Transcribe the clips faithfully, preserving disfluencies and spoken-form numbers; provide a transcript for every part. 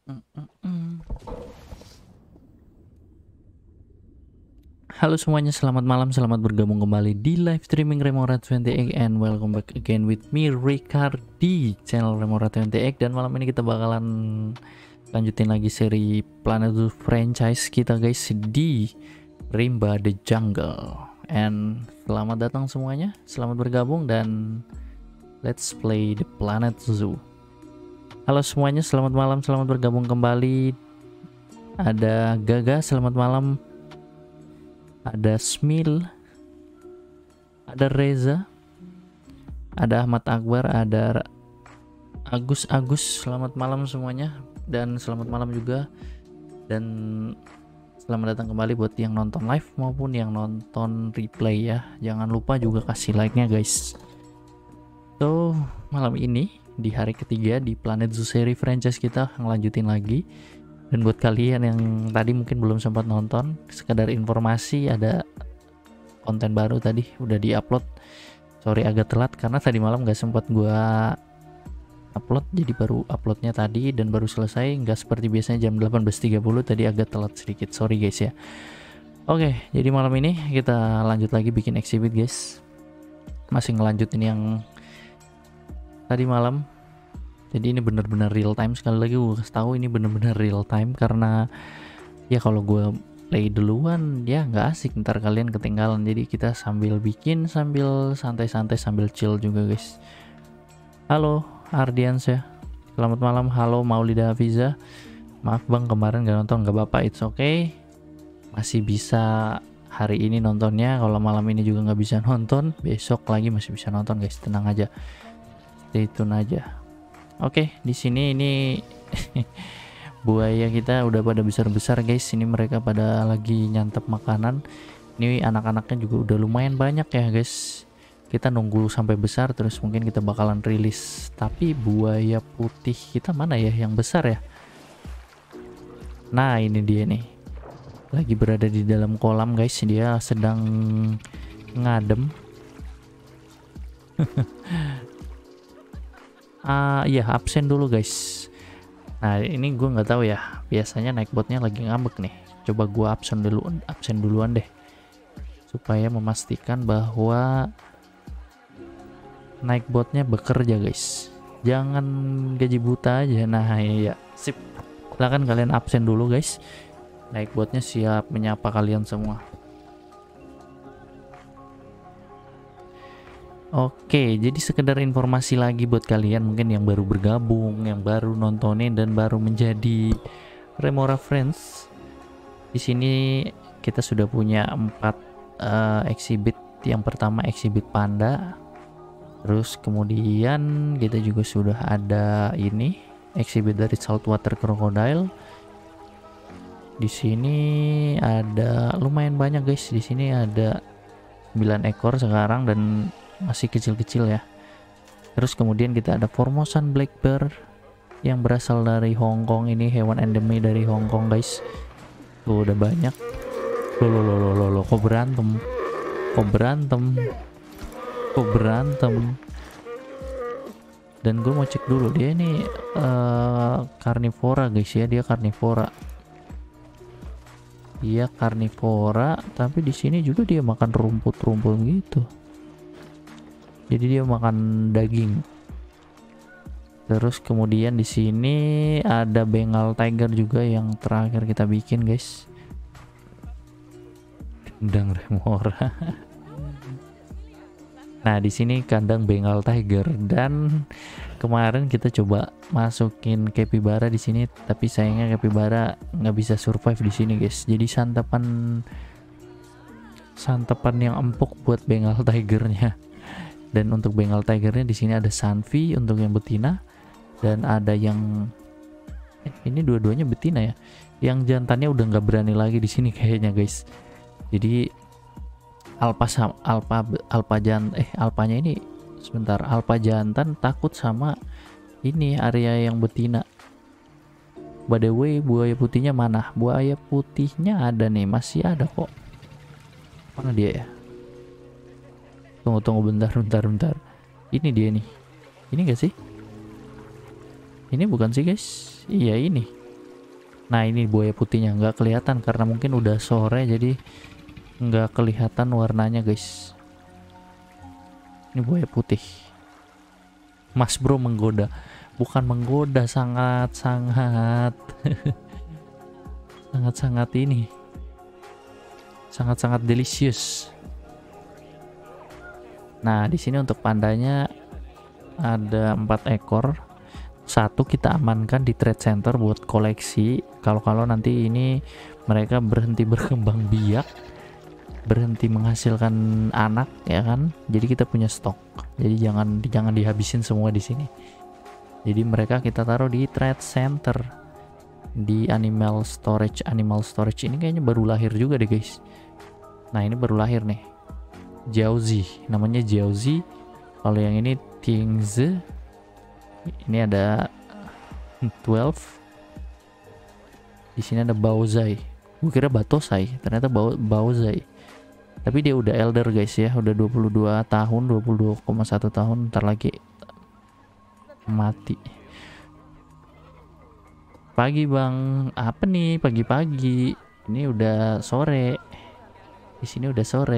Mm, mm, mm. Halo semuanya, selamat malam, selamat bergabung kembali di live streaming Remora dua puluh delapan and welcome back again with me Ricard di channel Remora dua puluh delapan. Dan malam ini kita bakalan lanjutin lagi seri Planet Zoo franchise kita guys di Rimba the Jungle. And selamat datang semuanya, selamat bergabung dan let's play the Planet Zoo. Halo semuanya, selamat malam, selamat bergabung kembali. Ada Gaga, selamat malam. Ada Smil, ada Reza, ada Ahmad Akbar, ada Agus Agus. Selamat malam semuanya dan selamat malam juga, dan selamat datang kembali buat yang nonton live maupun yang nonton replay ya. Jangan lupa juga kasih like-nya guys. So malam ini di hari ketiga di Planet Zoo seri franchise kita ngelanjutin lagi. Dan buat kalian yang tadi mungkin belum sempat nonton, sekedar informasi ada konten baru tadi udah di-upload. Sorry agak telat karena tadi malam nggak sempat gua upload, jadi baru uploadnya tadi dan baru selesai, nggak seperti biasanya jam delapan belas tiga puluh, tadi agak telat sedikit, sorry guys ya. Oke, jadi malam ini kita lanjut lagi bikin exhibit guys, masih ngelanjutin yang tadi malam. Jadi ini bener-bener real time, sekali lagi gue kasih tahu ini bener-bener real time karena ya kalau gue play duluan ya nggak asik, ntar kalian ketinggalan. Jadi kita sambil bikin, sambil santai-santai, sambil chill juga guys. Halo Ardians ya, selamat malam. Halo Maulida Hafiza, maaf bang kemarin nggak nonton, nggak apa-apa, it's okay, masih bisa hari ini nontonnya. Kalau malam ini juga nggak bisa nonton, besok lagi masih bisa nonton guys, tenang aja, stay tune aja. Oke, di sini ini buaya kita udah pada besar-besar guys. Ini mereka pada lagi nyantap makanan. Ini anak-anaknya juga udah lumayan banyak ya guys. Kita nunggu sampai besar terus mungkin kita bakalan rilis. Tapi buaya putih kita mana ya yang besar ya? Nah, ini dia nih. Lagi berada di dalam kolam guys. Dia sedang ngadem. Ah uh, ya absen dulu guys. Nah ini gue nggak tahu ya, biasanya naik botnya lagi ngambek nih. Coba gue absen dulu, absen duluan deh, supaya memastikan bahwa naik botnya bekerja guys. Jangan gaji buta aja. Nah ya sip, silahkan kalian absen dulu guys. Naik botnya siap menyapa kalian semua. Oke, jadi sekedar informasi lagi buat kalian mungkin yang baru bergabung, yang baru nontonin dan baru menjadi Remora Friends. Di sini kita sudah punya empat uh, exhibit. Yang pertama exhibit panda. Terus kemudian kita juga sudah ada ini exhibit dari saltwater crocodile. Di sini ada lumayan banyak guys. Di sini ada sembilan ekor sekarang dan masih kecil-kecil ya. Terus kemudian kita ada Formosan black bear yang berasal dari Hong Kong. Ini hewan endemi dari Hong Kong guys. Tuh udah banyak. Loh loh loh loh loh, kok berantem? Kok berantem? Kok berantem? Dan gue mau cek dulu dia ini uh, karnivora guys ya, dia karnivora. Dia karnivora, tapi di sini juga dia makan rumput-rumput gitu. Jadi dia makan daging. Terus kemudian di sini ada Bengal tiger juga yang terakhir kita bikin guys. Kandang Remora. Nah di sini kandang Bengal tiger, dan kemarin kita coba masukin capybara di sini, tapi sayangnya capybara nggak bisa survive di sini guys. Jadi santapan santapan yang empuk buat Bengal tigernya. Dan untuk Bengal tigernya di sini ada Sanvi untuk yang betina, dan ada yang eh, ini dua-duanya betina ya. Yang jantannya udah nggak berani lagi di sini kayaknya guys. Jadi alpa alpa alpa jan eh alpanya ini sebentar alpa jantan takut sama ini area yang betina. By the way, buaya putihnya mana? Buaya putihnya ada nih, masih ada kok. Mana dia ya? Tunggu tunggu bentar bentar bentar. Ini dia nih. Ini gak sih? Ini bukan sih guys? Iya ini. Nah ini buaya putihnya nggak kelihatan karena mungkin udah sore jadi nggak kelihatan warnanya guys. Ini buaya putih. Mas bro menggoda, bukan menggoda, sangat sangat sangat sangat ini sangat sangat delicious. Nah di sini untuk pandanya ada empat ekor. Satu kita amankan di trade center buat koleksi. Kalau-kalau nanti ini mereka berhenti berkembang biak, berhenti menghasilkan anak, ya kan? Jadi kita punya stok. Jadi jangan jangan dihabisin semua di sini. Jadi mereka kita taruh di trade center, di animal storage. Animal storage ini kayaknya baru lahir juga deh guys. Nah ini baru lahir nih. Jiaozi, namanya Jiaozi. Kalau yang ini Tingze. Ini ada twelve. Di sini ada Baozai. Gue kira Batosai, ternyata Baozai. Tapi dia udah elder guys ya, udah dua puluh dua tahun, dua puluh dua koma satu tahun, ntar lagi mati. Pagi bang, apa nih pagi-pagi? Ini udah sore. Di sini udah sore.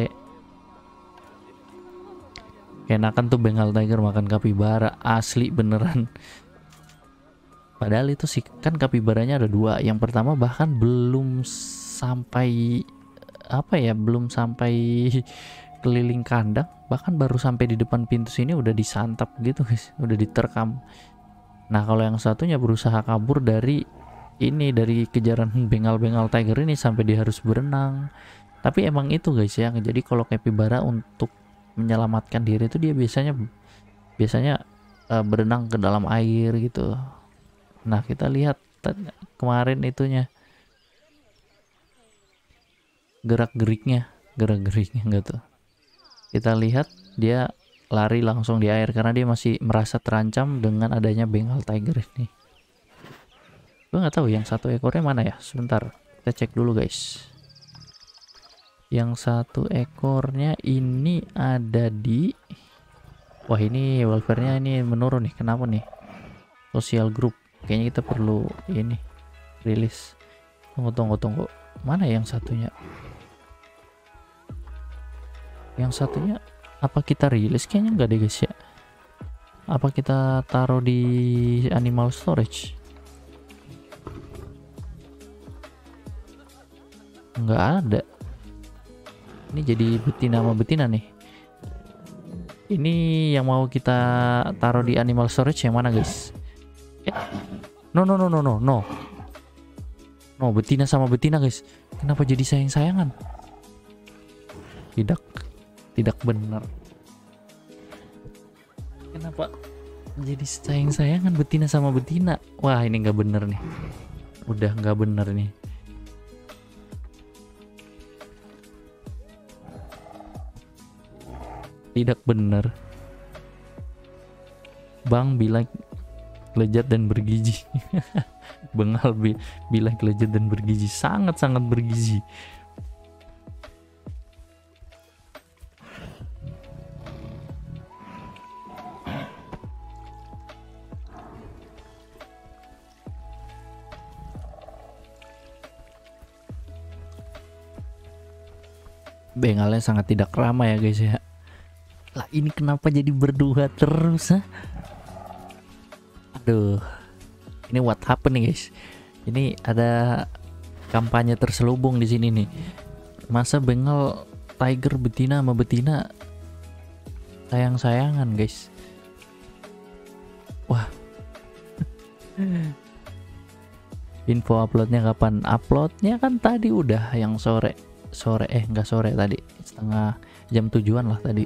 Enakan tuh Bengal Tiger makan kapibara, asli beneran. Padahal itu sih kan kapibaranya ada dua. Yang pertama bahkan belum sampai apa ya, belum sampai keliling kandang, bahkan baru sampai di depan pintu sini udah disantap gitu guys, udah diterkam. Nah kalau yang satunya berusaha kabur dari ini, dari kejaran Bengal-Bengal Tiger ini sampai dia harus berenang. Tapi emang itu guys ya, jadi kalau kapibara untuk menyelamatkan diri itu dia biasanya biasanya uh, berenang ke dalam air gitu. Nah kita lihat kemarin itunya, gerak geriknya gerak geriknya enggak tuh, kita lihat dia lari langsung di air karena dia masih merasa terancam dengan adanya Bengal Tiger ini. Gue nggak tahu yang satu ekornya mana ya, sebentar kita cek dulu guys. Yang satu ekornya ini ada di, wah ini welfare-nya ini menurun nih, kenapa nih? Sosial group, kayaknya kita perlu ini rilis. Tunggu tunggu tunggu, mana yang satunya? Yang satunya apa kita rilis? Kayaknya enggak deh guys ya. Apa kita taruh di animal storage? Enggak ada. Ini jadi betina sama betina nih. Ini yang mau kita taruh di animal storage yang mana guys? Eh, no no no no no no. No, betina sama betina guys. Kenapa jadi sayang-sayangan? Tidak, tidak benar. Kenapa jadi sayang-sayangan betina sama betina? Wah ini nggak bener nih. Udah nggak bener nih. Tidak benar. Bang bilang lezat dan bergizi. Bengal bi bilang lezat dan bergizi, sangat-sangat bergizi. Bengalnya sangat tidak ramah ya guys ya. Lah ini kenapa jadi berdua terus ha? Aduh, ini what happened nih guys. Ini ada kampanye terselubung di sini nih. Masa Bengal Tiger betina sama betina sayang-sayangan guys. Wah. Info uploadnya kapan? Uploadnya kan tadi udah yang sore. Sore eh nggak sore tadi, setengah jam tujuan lah tadi.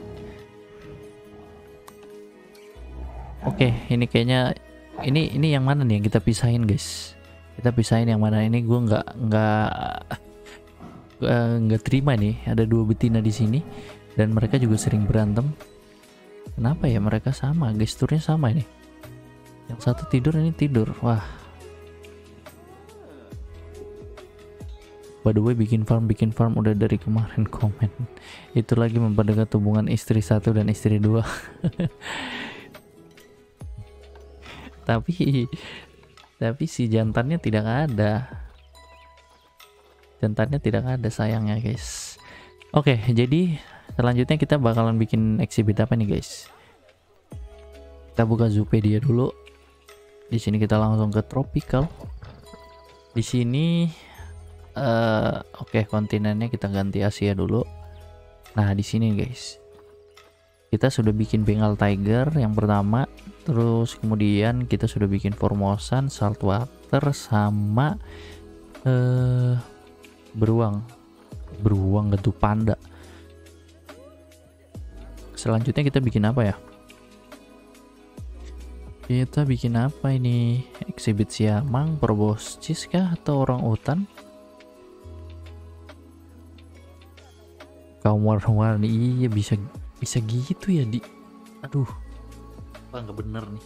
Oke, ini kayaknya ini ini yang mana nih yang kita pisahin guys? Kita pisahin yang mana ini? Gue nggak nggak nggak terima nih. Ada dua betina di sini dan mereka juga sering berantem. Kenapa ya mereka sama? Gesturnya sama ini. Yang satu tidur, ini tidur. Wah. By the way, bikin farm bikin farm udah dari kemarin komen. Itu lagi memperdekat hubungan istri satu dan istri dua. tapi tapi si jantannya tidak ada. Jantannya tidak ada sayangnya guys. Oke, jadi selanjutnya kita bakalan bikin exhibit apa nih guys? Kita buka Zoopedia dulu. Di sini kita langsung ke tropical. Di sini uh, oke, okay, kontinennya kita ganti Asia dulu. Nah, di sini guys. Kita sudah bikin Bengal Tiger yang pertama, terus kemudian kita sudah bikin Formosan, Saltwater sama uh, beruang. Beruang gitu panda. Selanjutnya kita bikin apa ya? Kita bikin apa ini? Exhibit siamang, proboscis kah atau orang utan? Kaum warna-warni, iya bisa bisa gitu ya di. Aduh, apa nggak bener nih?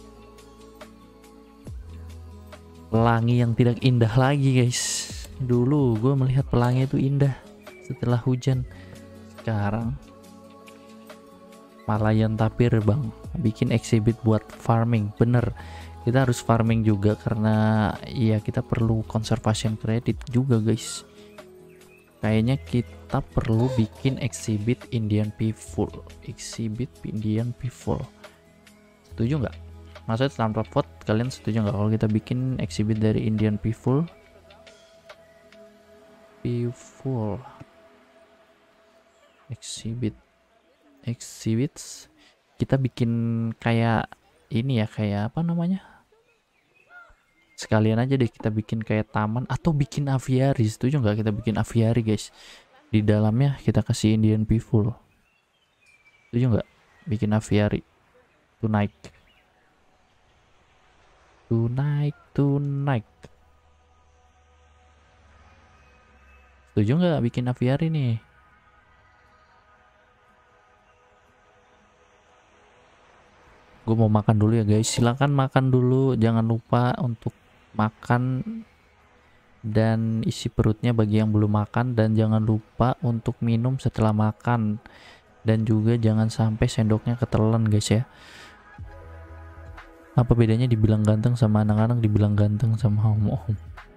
Pelangi yang tidak indah lagi guys. Dulu gue melihat pelangi itu indah setelah hujan. Sekarang Malayan tapir bang, bikin exhibit buat farming. Bener, kita harus farming juga karena ya kita perlu conservation credit juga guys. Kayaknya kita perlu bikin exhibit Indian people, exhibit Indian people. Setuju nggak? Maksudnya tanpa vote kalian setuju nggak kalau kita bikin exhibit dari Indian people? People exhibit exhibits kita bikin kayak ini ya, kayak apa namanya, sekalian aja deh kita bikin kayak taman atau bikin aviary. Setuju nggak kita bikin aviary guys? Di dalamnya kita kasih Indian people. Setuju nggak bikin aviary? Tonight tonight tonight setuju nggak bikin aviary nih? Gue mau makan dulu ya guys, silahkan makan dulu, jangan lupa untuk makan dan isi perutnya bagi yang belum makan, dan jangan lupa untuk minum setelah makan, dan juga jangan sampai sendoknya ketelan guys ya. Apa bedanya dibilang ganteng sama anak-anak dibilang ganteng sama om-om?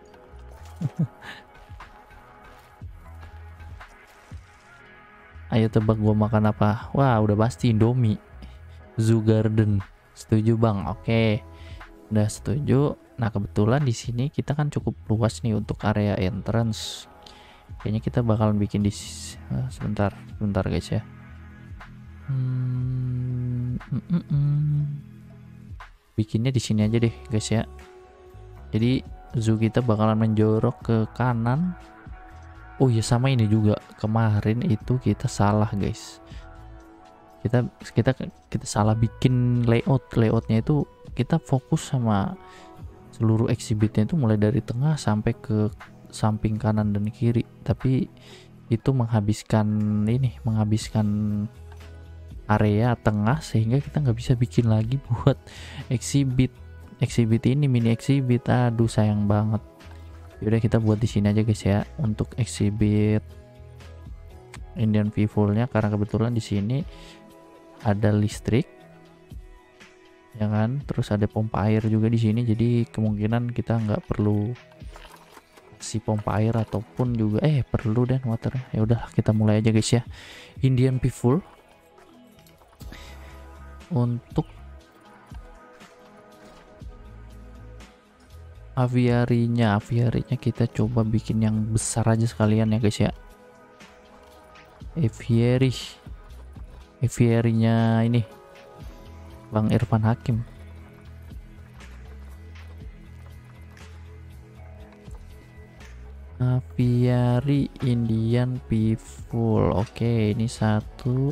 Ayo tebak gue makan apa? Wah udah pasti Indomie. Zoo Garden. Setuju bang? Oke, udah setuju. Nah kebetulan di sini kita kan cukup luas nih untuk area entrance. Kayaknya kita bakalan bikin di uh, sebentar, sebentar guys ya. Hmm, mm, mm, mm. Bikinnya di sini aja deh guys ya. Jadi zoo kita bakalan menjorok ke kanan. Oh ya, sama ini juga kemarin itu kita salah guys. kita kita kita salah bikin layout layoutnya itu. Kita fokus sama seluruh exhibitnya itu mulai dari tengah sampai ke samping kanan dan kiri, tapi itu menghabiskan ini menghabiskan area tengah sehingga kita nggak bisa bikin lagi buat exhibit exhibit ini, mini exhibit. Aduh sayang banget. Yaudah kita buat di sini aja guys ya untuk exhibit Indian people-nya, karena kebetulan di sini ada listrik ya kan, terus ada pompa air juga di sini, jadi kemungkinan kita nggak perlu si pompa air ataupun juga eh perlu dan water. Ya udah kita mulai aja guys ya. Indian people untuk aviarinya aviarinya kita coba bikin yang besar aja sekalian ya guys ya. Aviary aviary-nya ini Bang Irfan Hakim. Aviary Indian people. Oke, ini satu,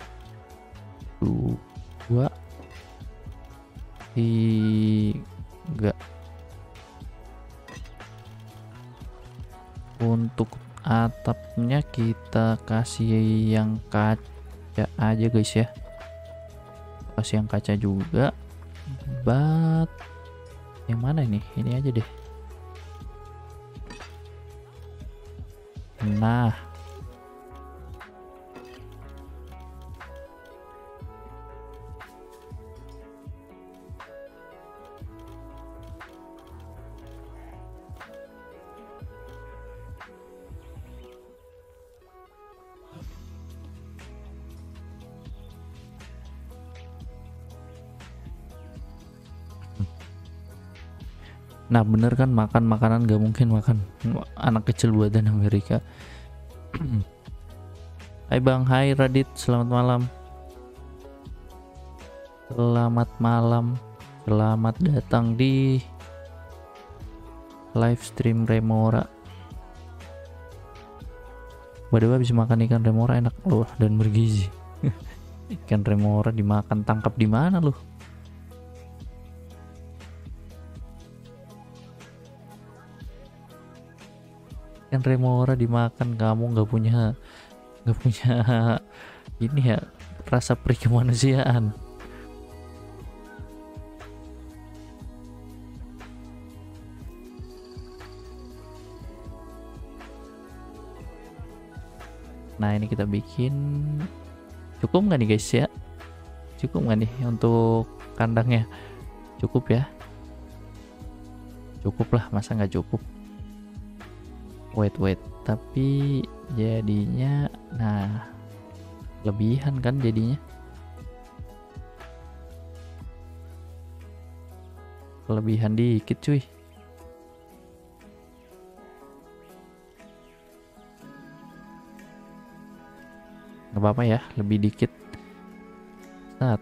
dua, tiga. Untuk atapnya kita kasih yang kaca aja guys ya, kasih yang kaca juga. Bat yang mana ini ini aja deh. Nah Nah bener kan, makan makanan gak mungkin makan anak kecil buatan Amerika. Hai Bang, hai Radit, selamat malam. Selamat malam, selamat datang di live stream Remora. Waduh, bisa makan ikan Remora enak loh dan bergizi. Ikan Remora dimakan, tangkap di mana loh? Ikan Remora dimakan, kamu nggak punya nggak punya ini ya, rasa perih kemanusiaan. Nah ini kita bikin, cukup nggak nih guys ya? Cukup nggak nih untuk kandangnya? Cukup ya? Cukup lah, masa nggak cukup? Wait wait, tapi jadinya, nah lebihan kan jadinya? Kelebihan dikit cuy. Nggak apa-apa ya, lebih dikit. Saat.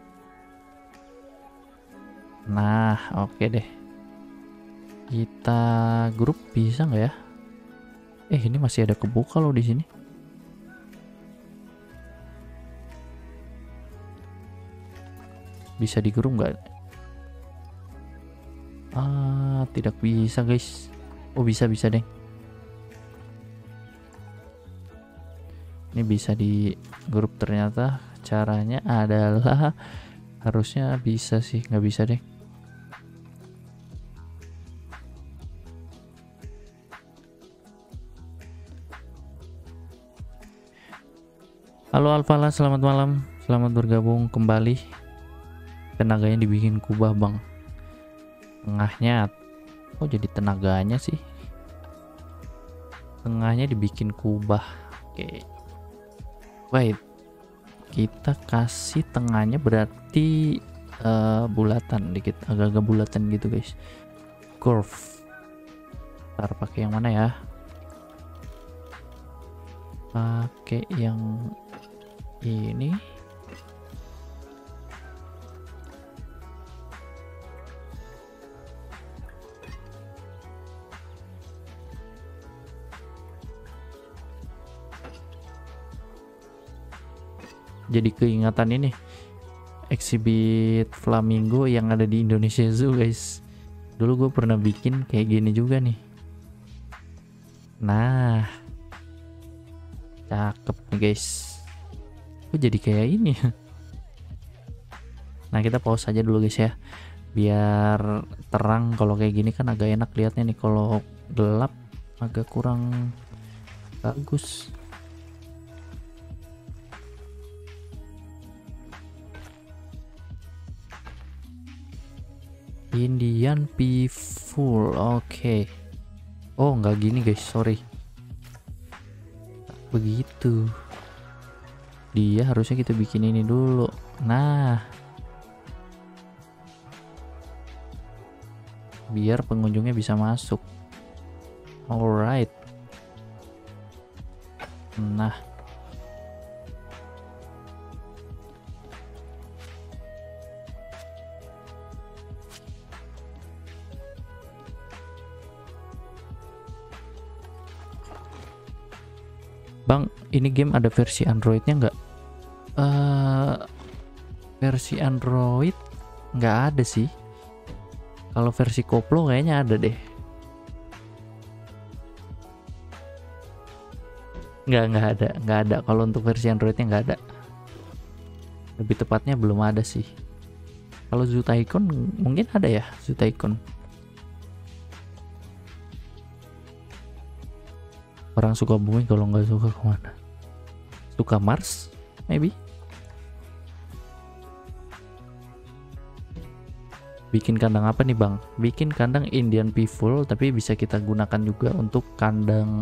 Nah, oke okay deh. Kita grup bisa nggak ya? Eh, ini masih ada kebuka loh di sini. Bisa di grup nggak? Ah, tidak bisa guys. Oh bisa bisa deh. Ini bisa di grup ternyata. Caranya adalah harusnya bisa sih, nggak bisa deh. Halo Alfala, selamat malam, selamat bergabung kembali. Tenaganya dibikin kubah bang. Tengahnya, oh jadi tenaganya sih. Tengahnya dibikin kubah. Oke. Wait, kita kasih tengahnya berarti uh, bulatan dikit, agak-agak bulatan gitu guys. Curve. Ntar pakai yang mana ya? Pakai yang ini. Jadi keingatan ini exhibit flamingo yang ada di Indonesia Zoo guys. Dulu gue pernah bikin kayak gini juga nih. Nah, cakep nih guys. Kok jadi kayak ini? Nah kita pause aja dulu guys ya, biar terang. Kalau kayak gini kan agak enak lihatnya nih, kalau gelap agak kurang bagus. Indian Peaceful, oke. Okay. Oh nggak gini guys, sorry. Begitu. Dia harusnya kita bikin ini dulu. Nah, biar pengunjungnya bisa masuk. Alright. Nah, Bang, ini game ada versi Androidnya nggak? Uh, versi Android nggak ada sih. Kalau versi koplo kayaknya ada deh. Nggak nggak ada, nggak ada. Kalau untuk versi Androidnya nggak ada. Lebih tepatnya belum ada sih. Kalau Zoo Tycoon mungkin ada ya, Zoo Tycoon. Orang suka bumi, kalau nggak suka kemana? Suka Mars, maybe. Bikin kandang apa nih bang? Bikin kandang Indian Peaceful, tapi bisa kita gunakan juga untuk kandang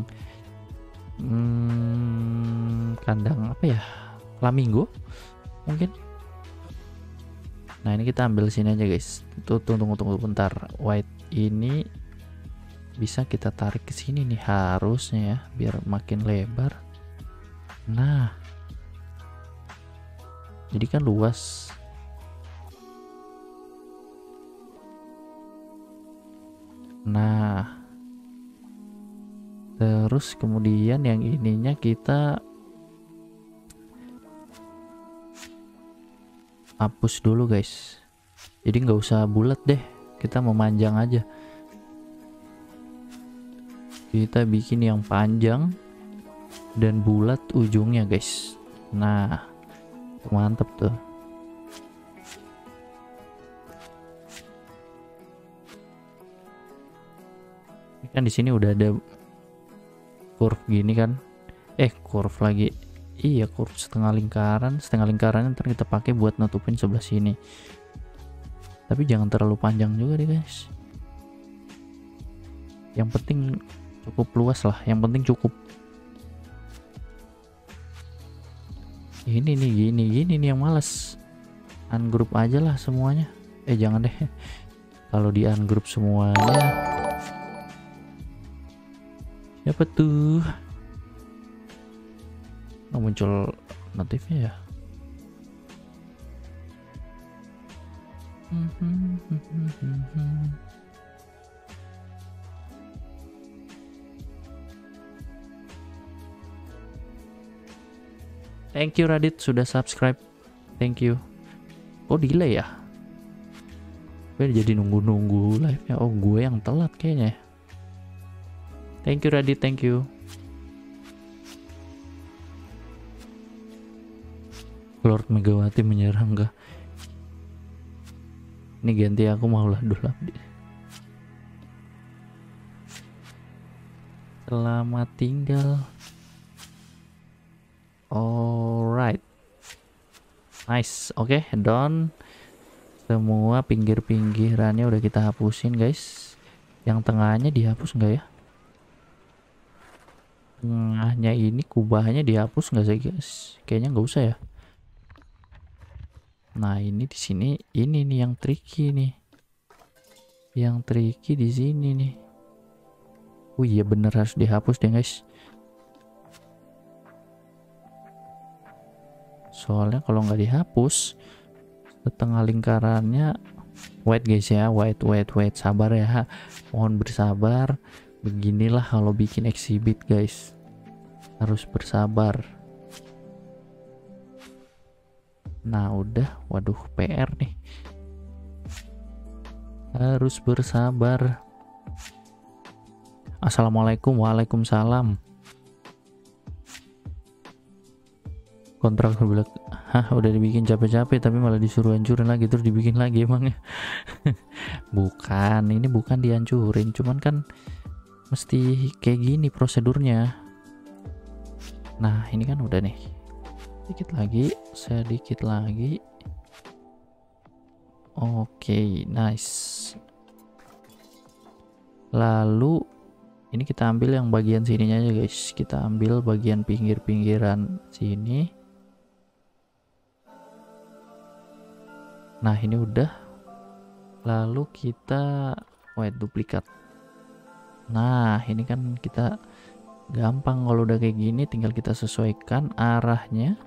hmm, kandang apa ya? Flamingo mungkin. Nah ini kita ambil sini aja guys. Tuh tunggu tunggu tunggu bentar. White ini bisa kita tarik ke sini nih harusnya ya, biar makin lebar. Nah, jadi kan luas. Nah, terus kemudian yang ininya kita hapus dulu guys. Jadi nggak usah bulat deh, kita memanjang aja. Kita bikin yang panjang dan bulat ujungnya guys. Nah, mantep tuh. Ini kan di sini udah ada curve gini kan. Eh, curve lagi. Iya, curve setengah lingkaran. Setengah lingkaran ntar kita pakai buat nutupin sebelah sini. Tapi jangan terlalu panjang juga deh guys. Yang penting cukup luas lah, yang penting cukup. Ini nih, gini gini nih yang males. Ungroup aja lah semuanya. Eh jangan deh. Kalau di ungroup semuanya, siapa tuh? Oh, muncul notifnya ya. Thank you Radit sudah subscribe. Thank you. Oh delay ya? Gue jadi nunggu-nunggu live nya. Oh gue yang telat kayaknya. Thank you Radit, thank you. Lord Megawati menyerang gak? Ini ganti aku mau lah dulu. Selamat tinggal. Alright, nice. Oke, okay, done. Semua pinggir-pinggirannya udah kita hapusin guys. Yang tengahnya dihapus nggak ya? Tengahnya ini kubahnya dihapus nggak sih guys? Kayaknya nggak usah ya. Nah ini di sini, ini nih yang tricky nih. Yang tricky di sini nih. Oh iya bener, harus dihapus deh guys. Soalnya kalau nggak dihapus setengah lingkarannya wait guys ya, wait wait wait sabar ya, mohon bersabar. Beginilah kalau bikin exhibit guys, harus bersabar. Nah udah, waduh P R nih, harus bersabar. Assalamualaikum. Waalaikumsalam. Kontrak bilang, hah udah dibikin capek-capek tapi malah disuruh hancurin lagi, terus dibikin lagi emangnya. Bukan, ini bukan dihancurin, cuman kan mesti kayak gini prosedurnya. Nah ini kan udah nih, dikit lagi, sedikit lagi. Oke, okay, nice. Lalu ini kita ambil yang bagian sininya aja guys, kita ambil bagian pinggir-pinggiran sini. Nah ini udah, lalu kita wait duplikat. Nah ini kan kita gampang kalau udah kayak gini, tinggal kita sesuaikan arahnya.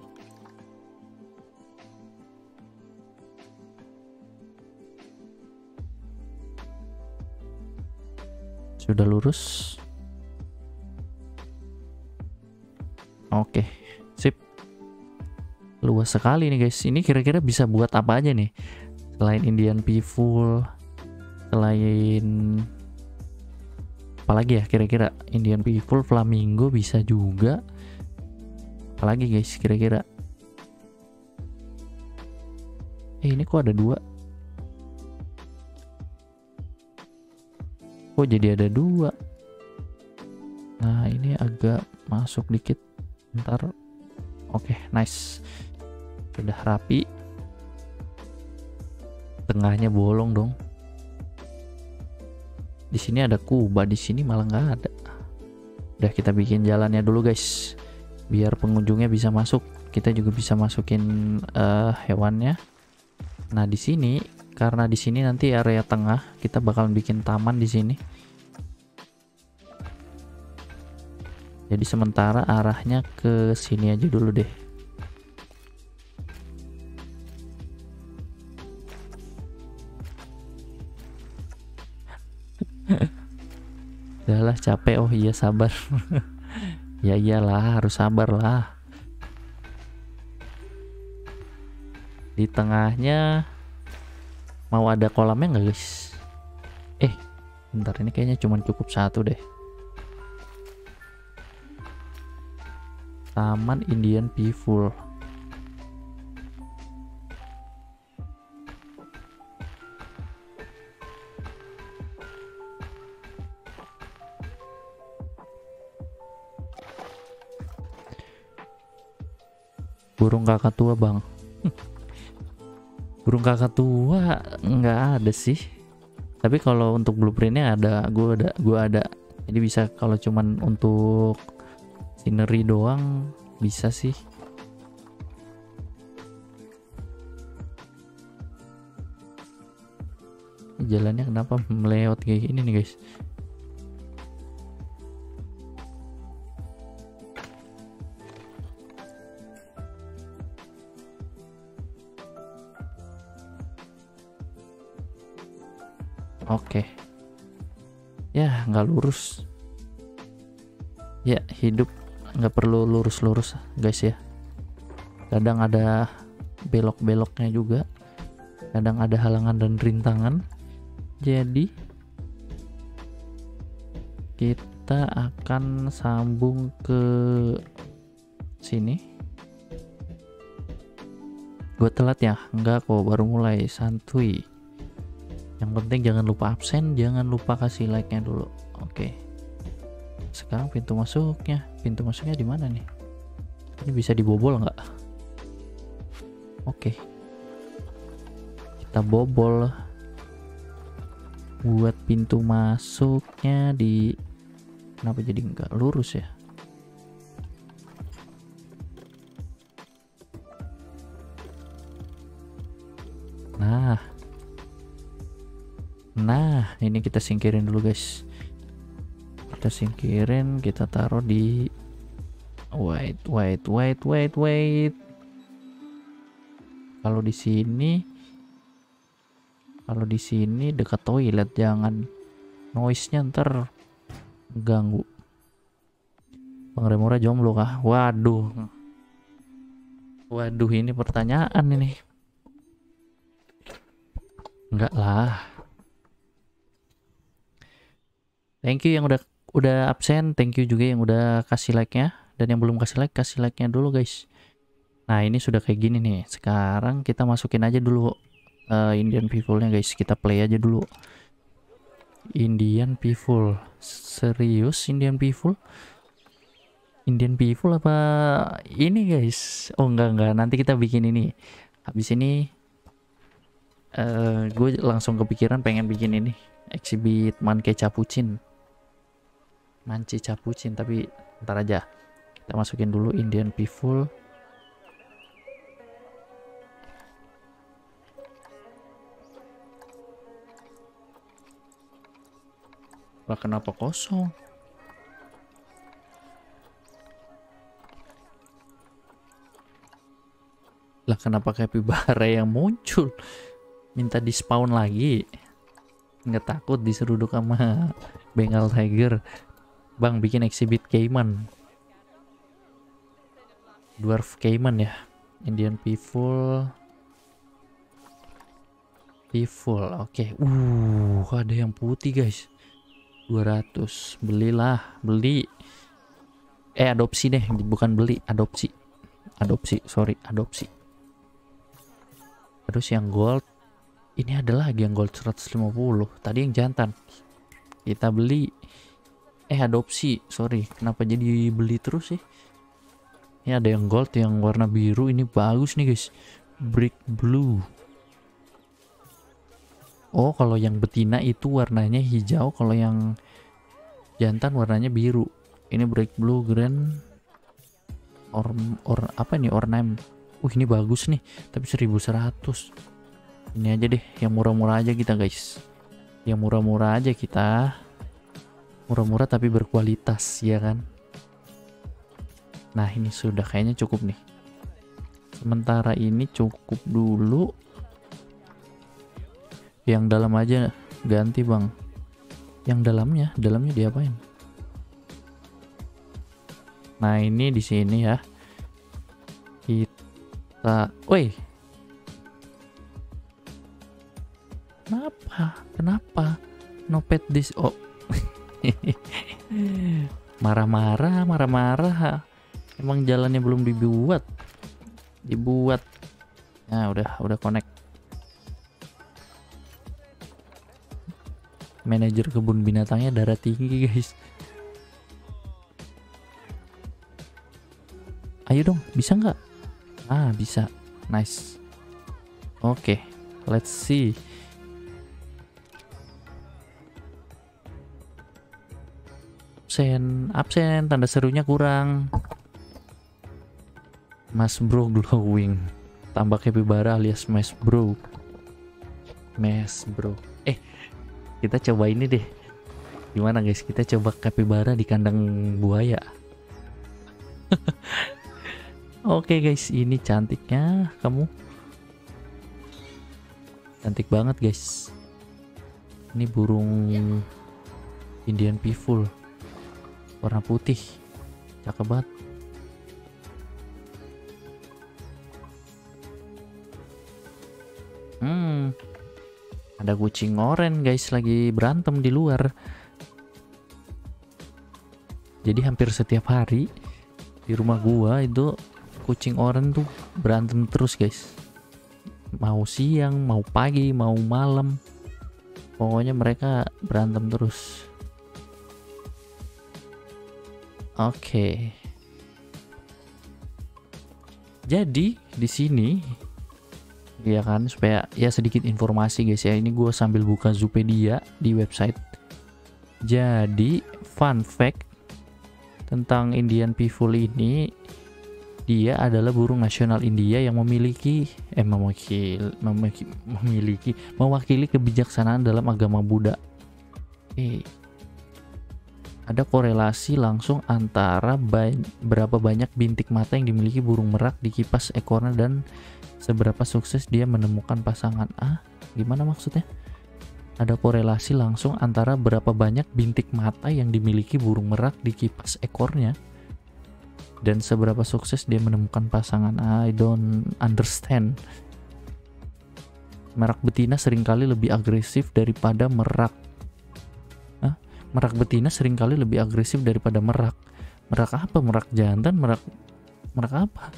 Sudah lurus. Oke, sip. Luas sekali nih guys. Ini kira-kira bisa buat apa aja nih? Selain Indian People, selain apalagi ya kira-kira? Indian People, Flamingo bisa juga. Apalagi guys kira-kira? Eh ini kok ada dua? Kok jadi ada dua? Nah ini agak masuk dikit. Ntar. Oke, okay, nice. Sudah rapi. Tengahnya bolong dong. Di sini ada kubah, di sini malah nggak ada. Udah kita bikin jalannya dulu guys, biar pengunjungnya bisa masuk. Kita juga bisa masukin uh, hewannya. Nah di sini karena di sini nanti area tengah kita bakalan bikin taman di sini. Jadi sementara arahnya ke sini aja dulu deh. Udahlah capek. Oh iya sabar. Ya iyalah harus sabar lah. Di tengahnya mau ada kolamnya nggak guys? Eh bentar, ini kayaknya cuma cukup satu deh. Taman Indian Peaceful. Burung kakak tua bang. Burung kakak tua nggak ada sih, tapi kalau untuk blueprintnya ada, gue ada gue ada jadi bisa. Kalau cuman untuk scenery doang bisa sih. Jalannya kenapa meleot kayak gini nih guys? Oke, ya nggak lurus ya, hidup nggak perlu lurus-lurus guys ya. Kadang ada belok-beloknya juga, kadang ada halangan dan rintangan. Jadi kita akan sambung ke sini. Gue telat ya? Enggak kok, baru mulai, santuy. Yang penting jangan lupa absen, jangan lupa kasih like-nya dulu. Oke. Sekarang pintu masuknya, pintu masuknya di mana nih? Ini bisa dibobol nggak? Oke. Kita bobol. Buat pintu masuknya di, kenapa jadi nggak lurus ya? Nah. Nah, ini kita singkirin dulu guys. Kita singkirin, kita taruh di wait, wait, wait, wait, wait. Kalau di sini, kalau di sini dekat toilet, jangan noise-nya ntar ganggu. Bang Remora jomblo kah? Waduh. Waduh, ini pertanyaan ini. Enggak lah. Thank you yang udah udah absen, thank you juga yang udah kasih like-nya, dan yang belum kasih like, kasih like-nya dulu guys. Nah, ini sudah kayak gini nih. Sekarang kita masukin aja dulu uh, Indian Peaceful-nya guys. Kita play aja dulu. Indian Peaceful. Serius Indian Peaceful? Indian Peaceful apa ini guys? Oh enggak enggak, nanti kita bikin ini. Habis ini uh, gue langsung kepikiran pengen bikin ini, exhibit Manke Capuchin. Manci Capuchin, tapi ntar aja. Kita masukin dulu Indian Peaceful. Lah kenapa kosong? Lah kenapa capybara yang muncul? Minta di spawn lagi. Nggak takut diseruduk sama Bengal Tiger. Bang, bikin exhibit Cayman. Dwarf Cayman ya. Indian Peaceful. Peaceful, oke. Okay. Uh, ada yang putih guys. dua ratus. Belilah, beli. Eh, adopsi deh, bukan beli, adopsi. Adopsi, sorry, adopsi. Terus yang gold. Ini ada lagi yang gold seratus lima puluh. Tadi yang jantan. Kita beli. Eh, adopsi, sorry. Kenapa jadi beli terus sih? Ini ada yang gold yang warna biru. Ini bagus nih guys. Brick blue. Oh, kalau yang betina itu warnanya hijau. Kalau yang jantan warnanya biru. Ini brick blue, grand. Or, or apa nih, ornament. Uh, ini bagus nih. Tapi seribu seratus. Ini aja deh, yang murah-murah aja kita guys. Yang murah-murah aja kita. Murah-murah tapi berkualitas, ya kan? Nah ini sudah kayaknya cukup nih. Sementara ini cukup dulu. Yang dalam aja ganti bang. Yang dalamnya, dalamnya diapain? Nah ini di sini ya. Kita, woi. Kenapa? Kenapa? No pet this. Oh. Marah-marah, marah-marah. Emang jalannya belum dibuat. Dibuat. Nah udah, udah connect. Manajer kebun binatangnya darah tinggi guys. Ayo dong, bisa nggak? Ah bisa, nice. Oke, okay, let's see. Absen, absen, tanda serunya kurang. Mas Bro glowing. Tambah capybara alias Mas Bro. Mas Bro. Eh, kita coba ini deh. Gimana guys? Kita coba capybara di kandang buaya. Oke guys, ini cantiknya kamu. Cantik banget guys. Ini burung Indian Peafowl. Warna putih. Cakep banget. Hmm. Ada kucing oranye guys lagi berantem di luar. Jadi hampir setiap hari di rumah gua itu kucing oranye tuh berantem terus guys. Mau siang, mau pagi, mau malam. Pokoknya mereka berantem terus. Oke. Okay. Jadi di sini ya kan, supaya ya sedikit informasi guys ya. Ini gue sambil buka Zoopedia di website. Jadi fun fact tentang Indian Peafowl ini, dia adalah burung nasional India yang memiliki eh memiliki memiliki, memiliki mewakili kebijaksanaan dalam agama Buddha. Eh, ada korelasi langsung antara ba berapa banyak bintik mata yang dimiliki burung merak di kipas ekornya dan seberapa sukses dia menemukan pasangan. Ah, gimana maksudnya? Ada korelasi langsung antara berapa banyak bintik mata yang dimiliki burung merak di kipas ekornya dan seberapa sukses dia menemukan pasangan. I don't understand. Merak betina seringkali lebih agresif daripada merak. Hah? Merak betina seringkali lebih agresif daripada merak. Merak apa? Merak jantan? Merak merak apa?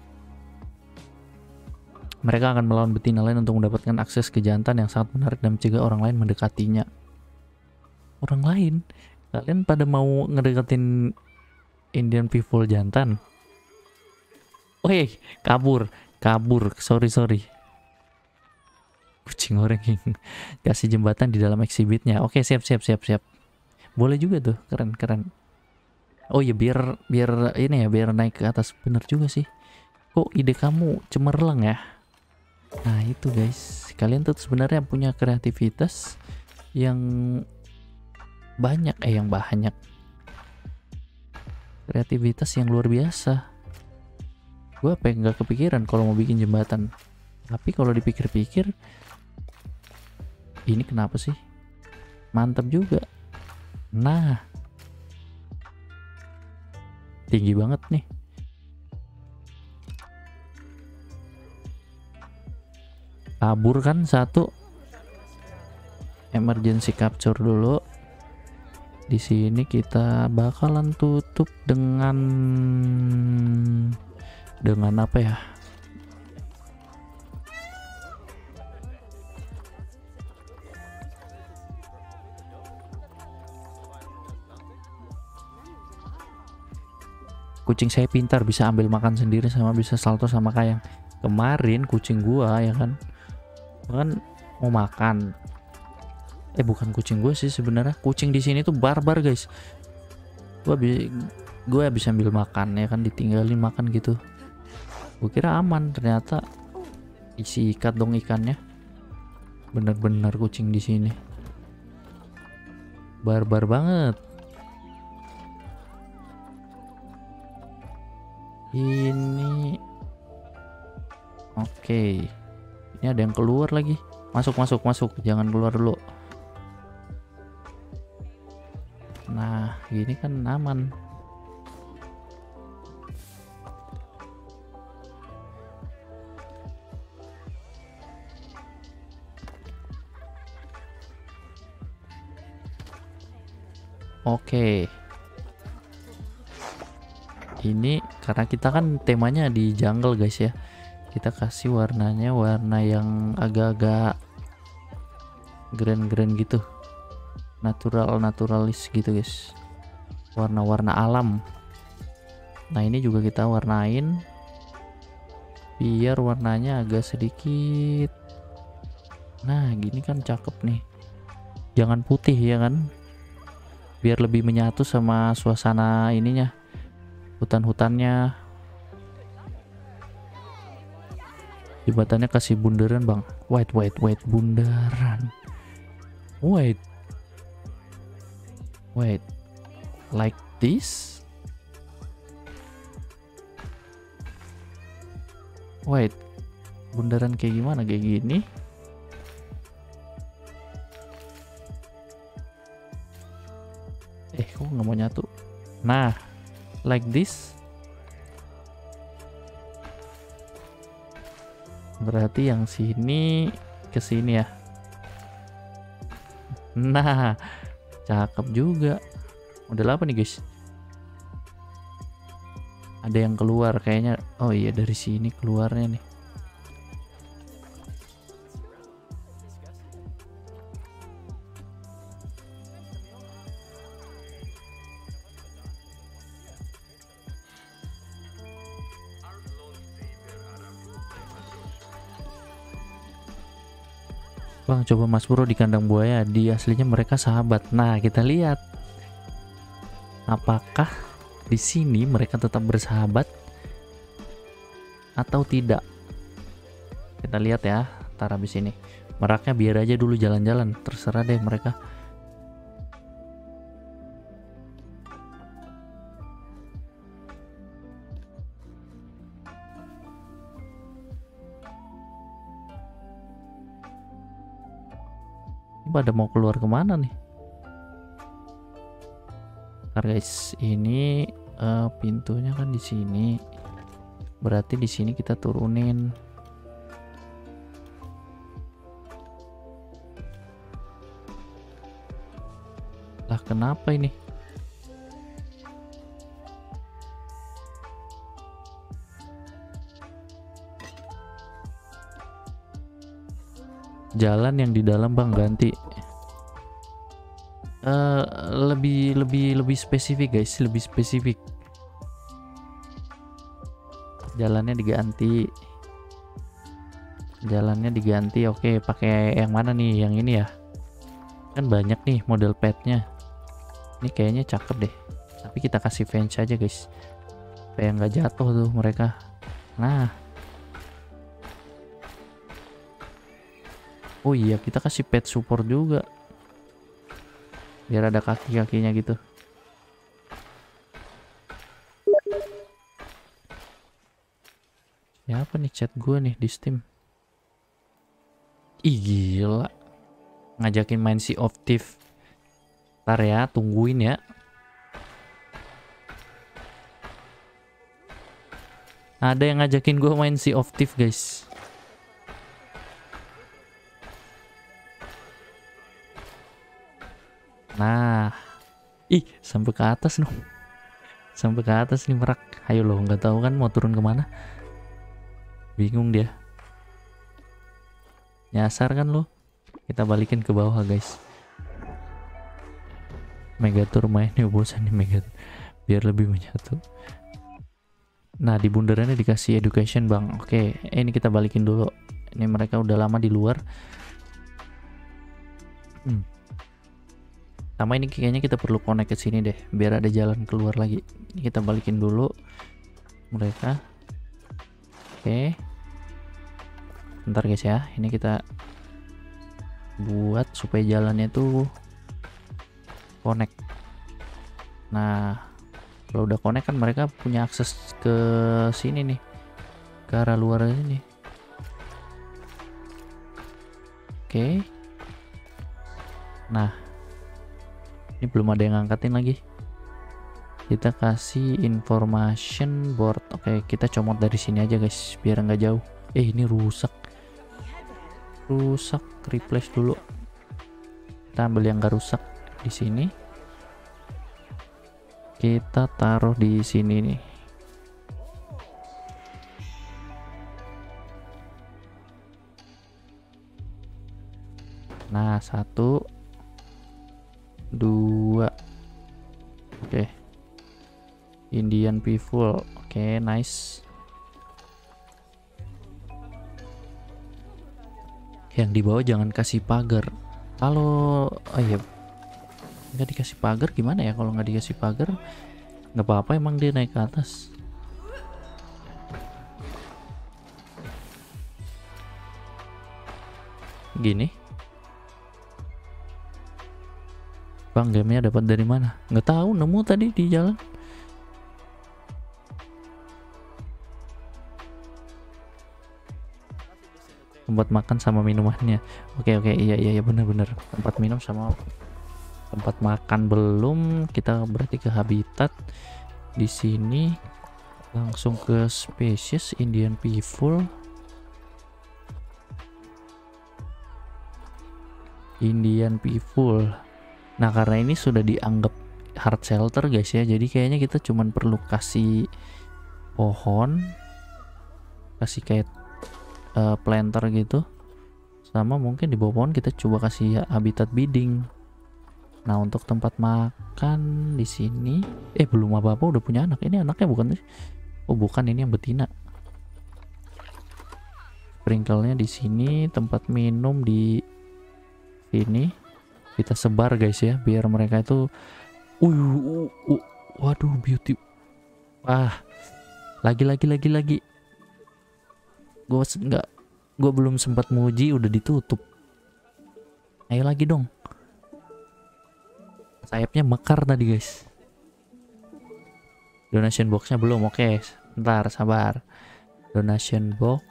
Mereka akan melawan betina lain untuk mendapatkan akses ke jantan yang sangat menarik dan mencegah orang lain mendekatinya. Orang lain? Kalian pada mau ngedeketin Indian Peafowl jantan? Woi, kabur, kabur, sorry sorry. Kucing oranye kasih jembatan di dalam eksibitnya. Oke, siap siap siap siap. Boleh juga tuh, keren keren. Oh ya, biar biar ini ya, biar naik ke atas. Bener juga sih. Kok ide kamu cemerlang ya? Nah itu guys, kalian tuh sebenarnya punya kreativitas yang banyak, eh yang banyak. Kreativitas yang luar biasa. Gue pengen nggak kepikiran kalau mau bikin jembatan. Tapi kalau dipikir-pikir, ini kenapa sih? Mantap juga. Nah, tinggi banget nih. Kabur kan satu. Emergency capture dulu. Di sini kita bakalan tutup dengan dengan apa ya? Kucing saya pintar, bisa ambil makan sendiri sama bisa salto sama kayak kemarin kucing gua ya kan. Kan mau makan. Eh bukan kucing gue sih sebenarnya. Kucing di sini tuh barbar guys. Gue bi gue bisa ambil makan ya kan, ditinggalin makan gitu. Gue kira aman, ternyata isi ikat dong ikannya. Bener-bener kucing di sini. Barbar banget. Ini oke. Ini ada yang keluar lagi. Masuk, masuk, masuk. Jangan keluar dulu. Nah, gini kan aman. Oke. Ini karena kita kan temanya di jungle guys ya. Kita kasih warnanya warna yang agak-agak grand-grand gitu. Natural naturalis gitu guys. Warna-warna alam. Nah, ini juga kita warnain biar warnanya agak sedikit. Nah, gini kan cakep nih. Jangan putih ya kan? Biar lebih menyatu sama suasana ininya, hutan-hutannya. Jembatannya kasih bundaran bang. White white white bundaran. Wait wait like this. Wait, bundaran kayak gimana? Kayak gini. Eh, kok nggak mau nyatu? Nah, like this. Berarti yang sini ke sini ya. Nah, cakep juga. Model apa nih guys? Ada yang keluar kayaknya. Oh iya, dari sini keluarnya nih. Bang, coba Mas Bro di kandang buaya, di aslinya mereka sahabat. Nah, kita lihat apakah di sini mereka tetap bersahabat atau tidak. Kita lihat ya, ntar habis ini. Meraknya biar aja dulu jalan-jalan, terserah deh mereka. Pada mau keluar kemana nih? Ntar guys, ini uh, pintunya kan di sini. Berarti di sini kita turunin. Lah kenapa ini? Jalan yang di dalam bang ganti. Uh, lebih lebih lebih spesifik guys, lebih spesifik. Jalannya diganti. Jalannya diganti. Oke, pakai yang mana nih? Yang ini ya. Kan banyak nih model padnya. Ini kayaknya cakep deh. Tapi kita kasih fence aja guys, supaya nggak jatuh tuh mereka. Nah. Oh iya, kita kasih pet support juga. Biar ada kaki-kakinya gitu. Siapa nih chat gue nih di Steam? Ih gila. Ngajakin main Sea of Thieves. Ntar ya, tungguin ya. Ada yang ngajakin gue main Sea of Thieves guys. Nah, ih sampai ke atas dong, sampai ke atas nih merak. Ayo loh, nggak tahu kan mau turun kemana, bingung dia. Nyasar kan lo, kita balikin ke bawah guys. Megatur mainnya bosan nih Megatur, biar lebih menyatu. Nah di bundarannya dikasih education bang. Oke, eh, ini kita balikin dulu. Ini mereka udah lama di luar. Hmm. Sama ini kayaknya kita perlu connect ke sini deh, biar ada jalan keluar lagi. Ini kita balikin dulu mereka. Oke. Bentar guys ya, ini kita buat supaya jalannya tuh connect. Nah kalau udah connect kan mereka punya akses ke sini nih, ke arah luar ini. Oke, nah ini belum ada yang ngangkatin lagi. Kita kasih information board. Oke, kita comot dari sini aja guys biar nggak jauh. Eh ini rusak rusak replace dulu. Kita ambil yang nggak rusak di sini, kita taruh di sini nih. Nah satu dua. Oke, Indian people. Oke, nice. Yang di bawah jangan kasih pagar. Kalau oh iya nggak dikasih pagar gimana ya? Kalau nggak dikasih pagar nggak apa-apa, emang dia naik ke atas. Gini bang, gamenya dapat dari mana? Nggak tahu, nemu tadi di jalan. Tempat makan sama minumannya. Oke oke, iya iya iya benar-benar. Tempat minum sama tempat makan belum. Kita berarti ke habitat. Di sini langsung ke spesies Indian people. Indian people. Nah karena ini sudah dianggap hard shelter guys ya, jadi kayaknya kita cuman perlu kasih pohon, kasih kayak uh, planter gitu, sama mungkin di bawah pohon kita coba kasih habitat bidding. Nah untuk tempat makan di sini, eh belum apa-apa udah punya anak. Ini anaknya bukan sih? Oh bukan, ini yang betina. Sprinkle-nya di sini, tempat minum di sini. Kita sebar guys ya biar mereka itu uh, uh, uh waduh beauty. Ah lagi lagi lagi lagi gue nggak gue belum sempat muji udah ditutup. Ayo lagi dong, sayapnya mekar tadi guys. Donation boxnya belum. Oke ntar sabar. Donation box,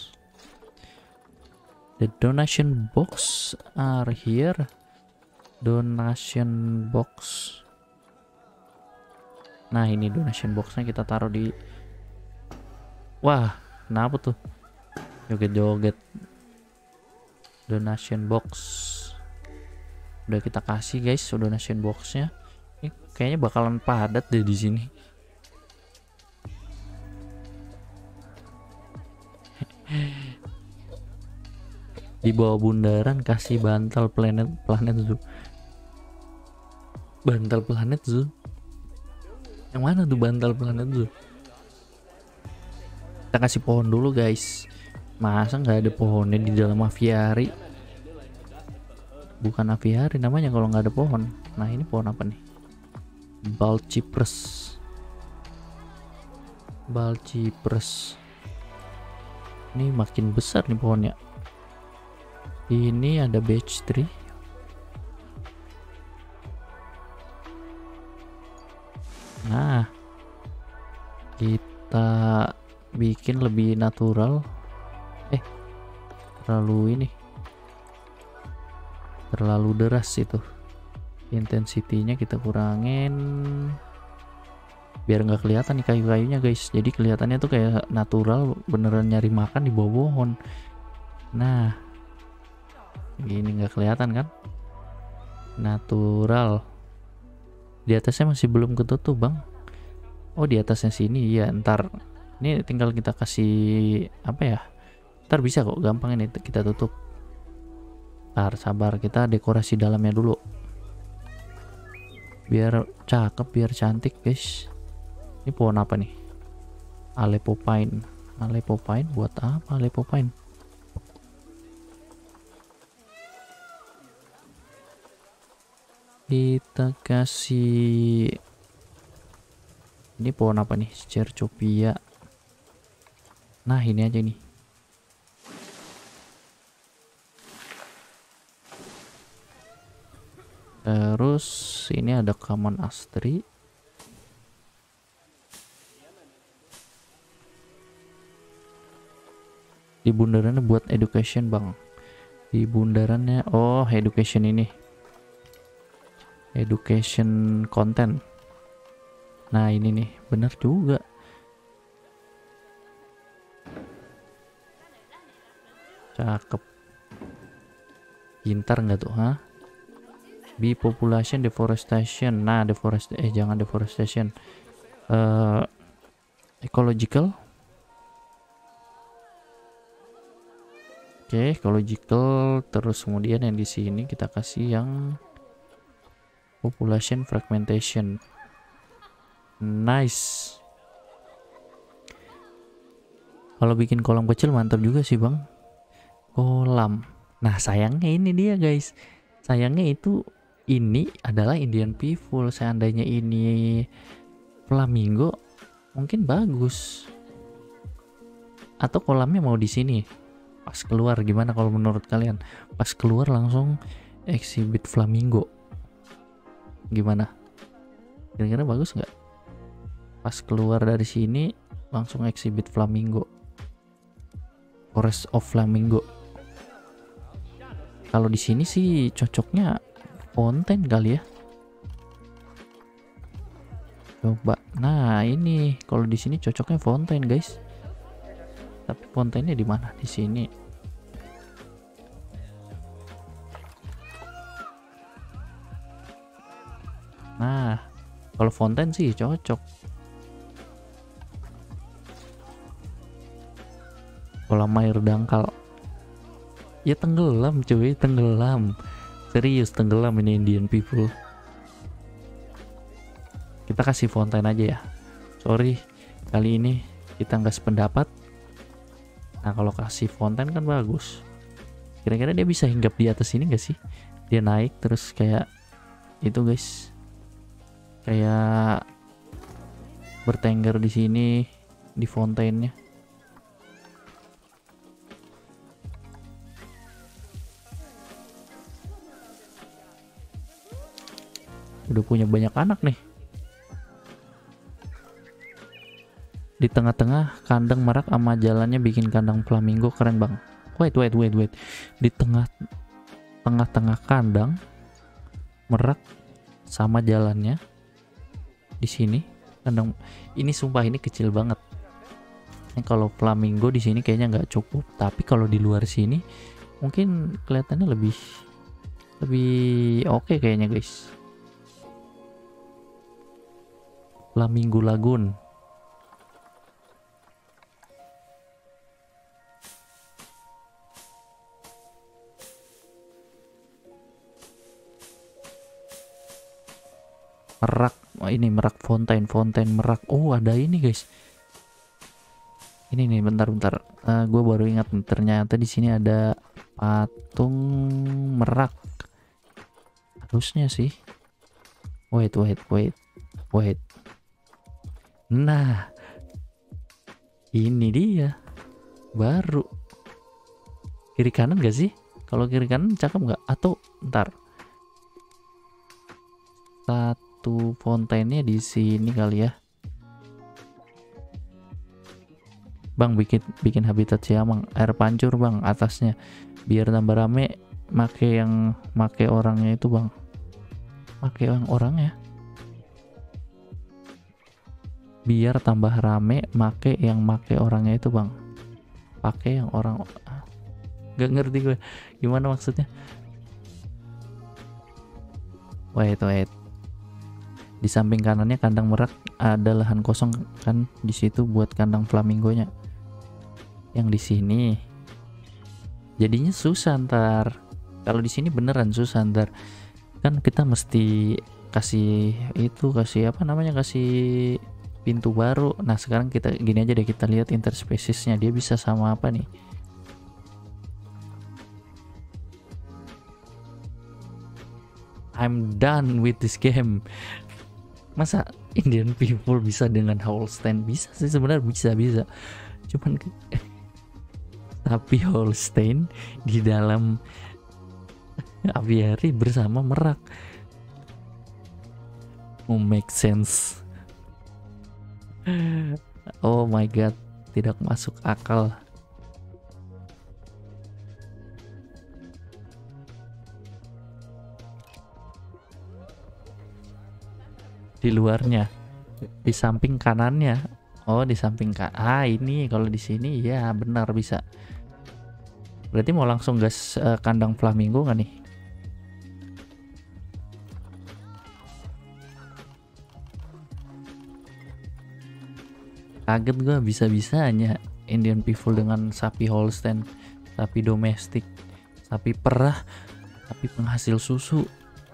the donation box are here. Donation box. Nah ini donation boxnya kita taruh di. Wah kenapa tuh joget-joget. Donation box udah kita kasih guys. Donation boxnya ini kayaknya bakalan padat deh di sini. Di bawah bundaran kasih bantal planet planet zoo. Bantal planet zoo yang mana tuh bantal planet zoo? Kita kasih pohon dulu guys. Masa nggak ada pohonnya di dalam aviari? Bukan aviari namanya kalau nggak ada pohon. Nah ini pohon apa nih? Balcypress. Balcypress ini makin besar nih pohonnya. Ini ada beech tree. Nah kita bikin lebih natural. Eh terlalu ini terlalu deras itu, intensitinya kita kurangin biar nggak kelihatan nih kayu-kayunya guys. Jadi kelihatannya tuh kayak natural beneran nyari makan di bawah pohon. Nah gini nggak kelihatan kan, natural. Di atasnya masih belum ketutup bang. Oh di atasnya sini ya, ntar ini tinggal kita kasih apa ya, ntar bisa kok, gampang ini kita tutup. Ntar sabar, kita dekorasi dalamnya dulu biar cakep, biar cantik guys. Ini pohon apa nih? Aleppo pine. Aleppo pine buat apa Aleppo pine? Kita kasih ini pohon apa nih? Cercopia. Nah ini aja nih. Terus ini ada Kaman Astri. Di bundarannya buat education bang. Di bundarannya, oh education ini, education content. Nah ini nih, bener juga. Cakep. Pintar nggak tuh, ha? Bee population deforestation. Nah, deforest eh jangan deforestation. Uh, ecological. Oke, okay, ecological. Terus kemudian yang di sini kita kasih yang population fragmentation. Nice. Kalau bikin kolam kecil mantap juga sih bang. Kolam. Nah sayangnya ini dia guys. Sayangnya itu ini adalah Indian people. Seandainya ini flamingo mungkin bagus. Atau kolamnya mau di sini. Pas keluar gimana kalau menurut kalian? Pas keluar langsung exhibit flamingo. Gimana? Kira-kira bagus nggak? Pas keluar dari sini langsung exhibit flamingo. Forest of Flamingo. Kalau di sini sih cocoknya fonten kali ya. Coba. Nah, ini kalau di sini cocoknya fonten, guys. Tapi fontennya di mana? Di sini. Nah, kalau fonten sih cocok. Kolam air dangkal. Ya tenggelam cuy, tenggelam. Serius tenggelam ini Indian people. Kita kasih fonten aja ya. Sorry, kali ini kita nggak sependapat. Nah kalau kasih fonten kan bagus. Kira-kira dia bisa hinggap di atas ini nggak sih? Dia naik terus kayak itu guys. Kayak bertengger di sini di fontennya. Udah punya banyak anak nih. Di tengah-tengah kandang merak sama jalannya bikin kandang flamingo keren bang. Wait wait wait wait. Di tengah tengah-tengah kandang merak sama jalannya di sini kandang ini sumpah ini kecil banget. Ini kalau flamingo di sini kayaknya nggak cukup. Tapi kalau di luar sini mungkin kelihatannya lebih lebih oke okay kayaknya guys. Flamingo Lagoon. Merak, oh, ini merak fontaine, fontaine merak. Oh ada ini guys. Ini nih bentar-bentar. Uh, gue baru ingat ternyata di sini ada patung merak. Harusnya sih. Wait wait wait wait. Nah, ini dia baru kiri kanan gak sih? Kalau kiri kanan cakep nggak? Atau ntar satu fontainnya di sini kali ya, bang. Bikin bikin habitat siamang air pancur bang atasnya biar tambah rame. Make yang make orangnya itu bang, make yang orangnya. Biar tambah rame, make yang make orangnya itu bang. Pakai yang orang nggak ngerti gue gimana maksudnya. Wait wait. Di samping kanannya kandang merak ada lahan kosong kan di situ buat kandang flamingonya. Yang di sini jadinya susah ntar. Kalau di sini beneran susah ntar. Kan kita mesti kasih itu kasih apa namanya kasih pintu baru. Nah sekarang kita gini aja deh, kita lihat interspesiesnya dia bisa sama apa nih. I'm done with this game. Masa Indian people bisa dengan Holstein? Bisa sih sebenarnya, bisa bisa. Cuman tapi Holstein di dalam aviary bersama merak. Oh, make sense. Oh my god, tidak masuk akal. Di luarnya, di samping kanannya. Oh, di samping kak. Ah, ini kalau di sini ya benar bisa. Berarti mau langsung gas uh, kandang flamingo nggak nih? Kaget gue bisa-bisanya Indian People dengan sapi Holstein, sapi domestik, sapi perah, sapi penghasil susu.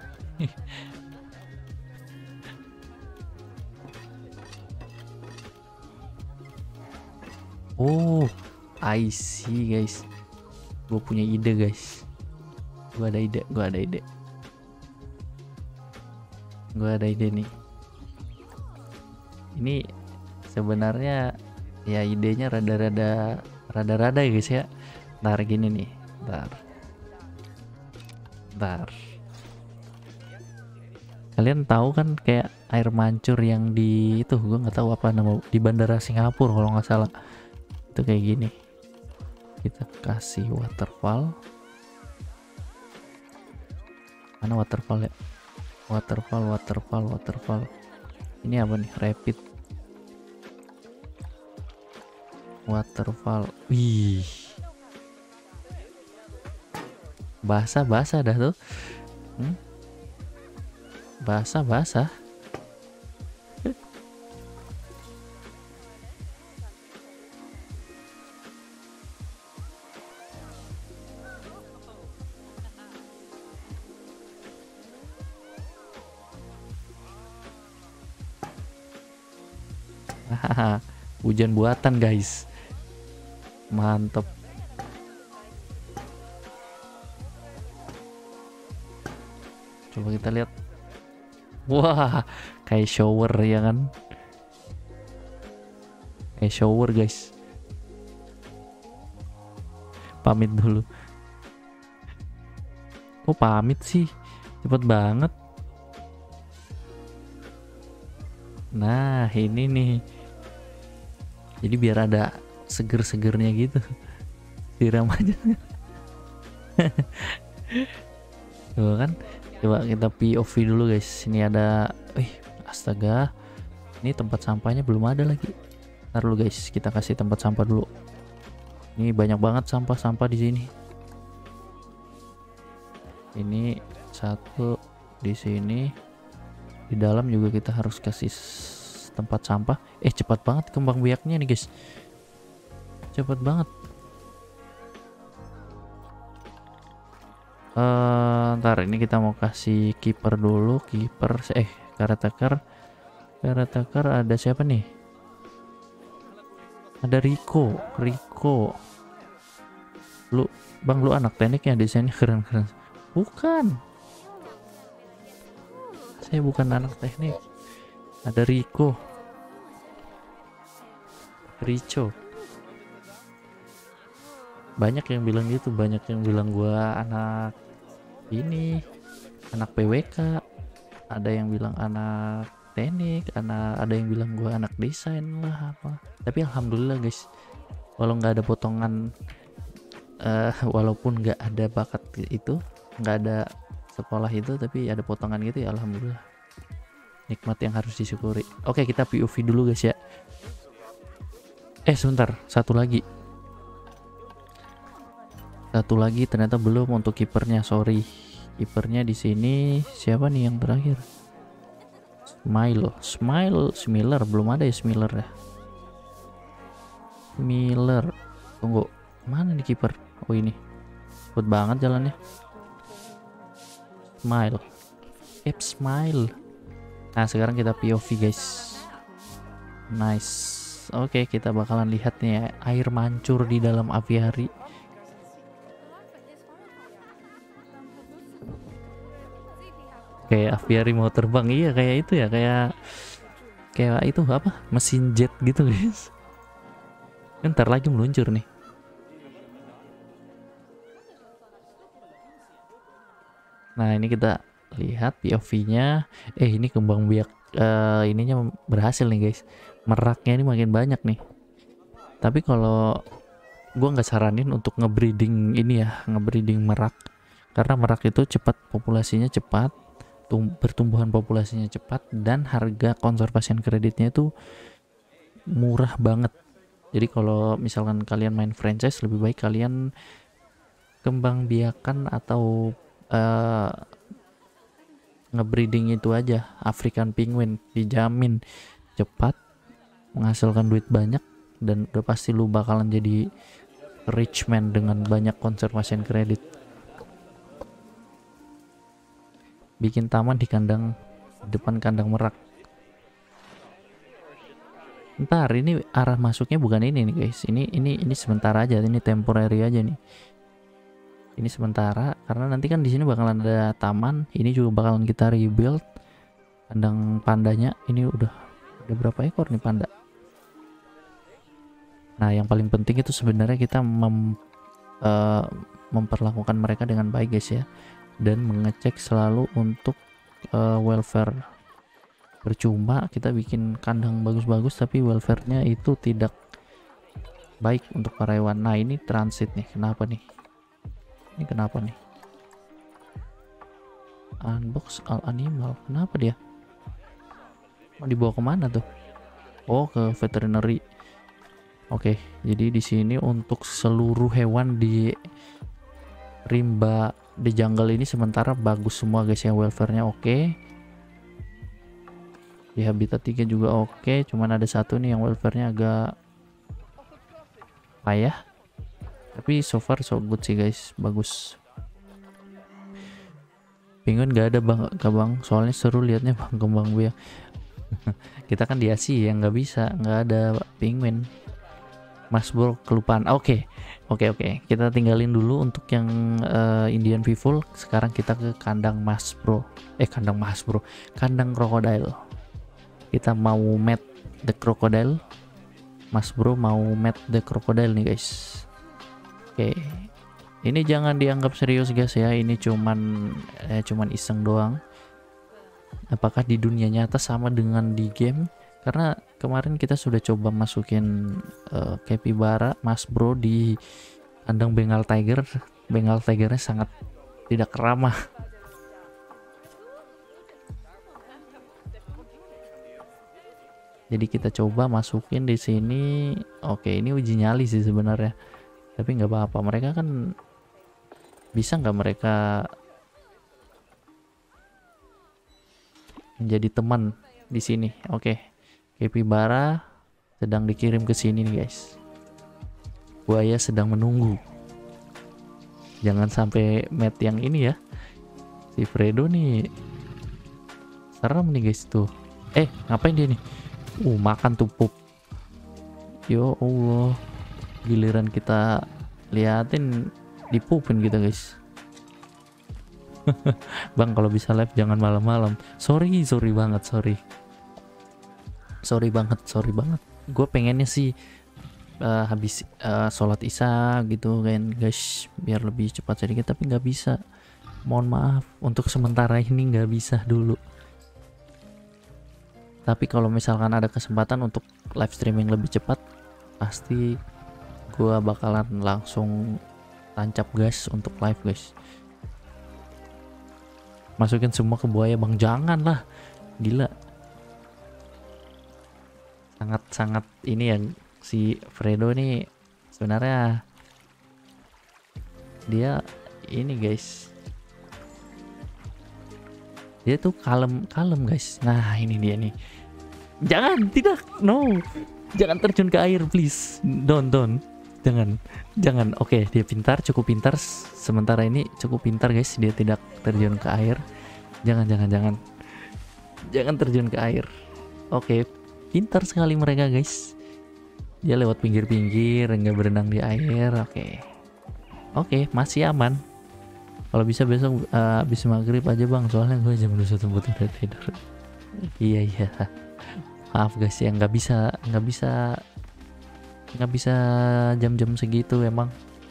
Oh, I see guys. Gue punya ide guys. Gue ada ide, gue ada ide. Gue ada ide nih. Ini sebenarnya ya idenya rada-rada rada-rada ya guys ya. Ntar gini nih, ntar. Ntar. Kalian tahu kan kayak air mancur yang di itu, gue nggak tahu apa nama, di bandara Singapura kalau nggak salah. Itu kayak gini. Kita kasih waterfall. Mana waterfall ya? Waterfall, waterfall, waterfall. Ini apa nih? Rapid waterfall. Wih, basah-basah dah tuh. hmm? Basah-basah. Hujan buatan guys, mantep. Coba kita lihat. Wah, kayak shower ya kan? Kayak shower guys. Pamit dulu. Oh pamit sih, cepet banget. Nah ini nih, jadi biar ada seger-segernya gitu, siram aja. Tuh kan, coba kita P O V dulu guys. Ini ada, wih astaga, ini tempat sampahnya belum ada lagi. Ntar dulu guys, kita kasih tempat sampah dulu. Ini banyak banget sampah-sampah di sini. Ini satu di sini, di dalam juga kita harus kasih tempat sampah. Eh cepat banget kembang biaknya nih guys, cepat banget. Uh, ntar ini kita mau kasih kiper dulu, kiper eh caretaker. Caretaker ada siapa nih? Ada Rico, Rico. Lu bang, lu anak tekniknya, desainnya keren-keren. Bukan, saya bukan anak teknik. Ada Rico, Rico. Banyak yang bilang gitu, banyak yang bilang gua anak ini, anak P W K. Ada yang bilang anak teknik, anak ada yang bilang gua anak desain lah apa. Tapi alhamdulillah guys, walau nggak ada potongan, uh, walaupun nggak ada bakat itu, nggak ada sekolah itu, tapi ada potongan gitu ya alhamdulillah. Nikmat yang harus disyukuri. Oke, kita P O V dulu guys ya. Eh sebentar, satu lagi. Satu lagi ternyata belum untuk kipernya, sorry. Kipernya di sini siapa nih yang terakhir? Smile, Smile, Smiller belum ada ya Smiller ya. Miller, tunggu, mana nih kiper? Oh ini, cepet banget jalannya. Smile, Cap Smile. Nah sekarang kita P O V guys. Nice. Oke, kita bakalan lihat nih air mancur di dalam aviari. Kayak aviari mau terbang, iya kayak itu ya, kayak kayak itu apa, mesin jet gitu guys. Ntar lagi meluncur nih. Nah ini kita lihat P O V-nya. Eh ini kembang biak uh, ininya berhasil nih guys, meraknya ini makin banyak nih. Tapi kalau gue nggak saranin untuk ngebreeding ini ya, ngebreeding merak, karena merak itu cepat, populasinya cepat, pertumbuhan populasinya cepat, dan harga konservasi kreditnya itu murah banget. Jadi kalau misalkan kalian main franchise, lebih baik kalian kembang biakan atau uh, ngebreeding itu aja, African penguin, dijamin cepat, menghasilkan duit banyak, dan udah pasti lu bakalan jadi rich man dengan banyak konservasi kredit. Bikin taman di kandang, depan kandang merak. Ntar ini arah masuknya bukan ini nih guys, ini ini ini sementara aja, ini temporary aja nih. Ini sementara karena nanti kan di sini bakalan ada taman, ini juga bakalan kita rebuild kandang pandanya. Ini udah udah berapa ekor nih panda? Nah, yang paling penting itu sebenarnya kita mem, uh, memperlakukan mereka dengan baik guys ya, dan mengecek selalu untuk uh, welfare. Percuma kita bikin kandang bagus-bagus tapi welfare-nya itu tidak baik untuk para hewan. Nah, ini transit nih, kenapa nih? Ini kenapa nih? Unbox all animal, kenapa dia? Mau dibawa kemana tuh? Oh, ke veterinary. Oke, jadi di sini untuk seluruh hewan di rimba di jungle ini sementara bagus semua guys ya, welfare-nya oke. Di habitat tiga juga oke, cuman ada satu nih yang welfare-nya agak payah. Tapi so far so good sih guys, bagus. Penguin gak ada bang, gak bang, soalnya seru liatnya bang, kembang biak. Kita kan di Asia yang nggak bisa, nggak ada penguin. Mas bro kelupaan. Oke, okay. oke okay, oke. Okay. Kita tinggalin dulu untuk yang uh, Indian Vivul. Sekarang kita ke kandang Mas bro. Eh kandang Mas bro, kandang krokodil. Kita mau met the crocodile. Mas bro mau met the crocodile nih guys. Oke, okay. Ini jangan dianggap serius guys ya. Ini cuman eh, cuman iseng doang. Apakah di dunia nyata sama dengan di game? Karena kemarin kita sudah coba masukin uh, capybara Mas bro di kandang Bengal Tiger. Bengal Tigernya sangat tidak ramah. Jadi kita coba masukin di sini. Oke, ini uji nyali sih sebenarnya. Tapi nggak apa-apa. Mereka kan bisa nggak mereka menjadi teman di sini? Oke, capybara sedang dikirim ke sini nih guys. Buaya sedang menunggu. Jangan sampai met yang ini ya. Si Fredo nih serem nih guys tuh. Eh, ngapain dia nih? Uh, makan tuh pup. Yo Allah, giliran kita liatin dipupin gitu guys. Bang, kalau bisa live jangan malam-malam. Sorry, sorry banget, sorry. Sorry banget, sorry banget. Gue pengennya sih uh, habis uh, sholat isya gitu kan guys, biar lebih cepat sedikit, tapi nggak bisa. Mohon maaf, untuk sementara ini nggak bisa dulu. Tapi kalau misalkan ada kesempatan untuk live streaming lebih cepat, pasti gue bakalan langsung tancap gas untuk live guys. Masukin semua ke buaya bang, jangan lah, gila. Sangat-sangat ini ya, si Fredo ini sebenarnya dia ini guys, dia tuh kalem kalem guys. Nah ini dia nih, jangan, tidak, no, jangan terjun ke air please, don't don't jangan jangan. Oke, dia pintar, cukup pintar sementara ini, cukup pintar guys, dia tidak terjun ke air. Jangan jangan jangan jangan terjun ke air. Oke, pintar sekali mereka guys, dia lewat pinggir-pinggir, nggak berenang di air. Oke oke, masih aman. Kalau bisa besok uh, habis maghrib aja bang, soalnya gue jam dua satu udah tidur. Iya iya, maaf guys ya, nggak bisa nggak bisa nggak bisa jam-jam segitu emang.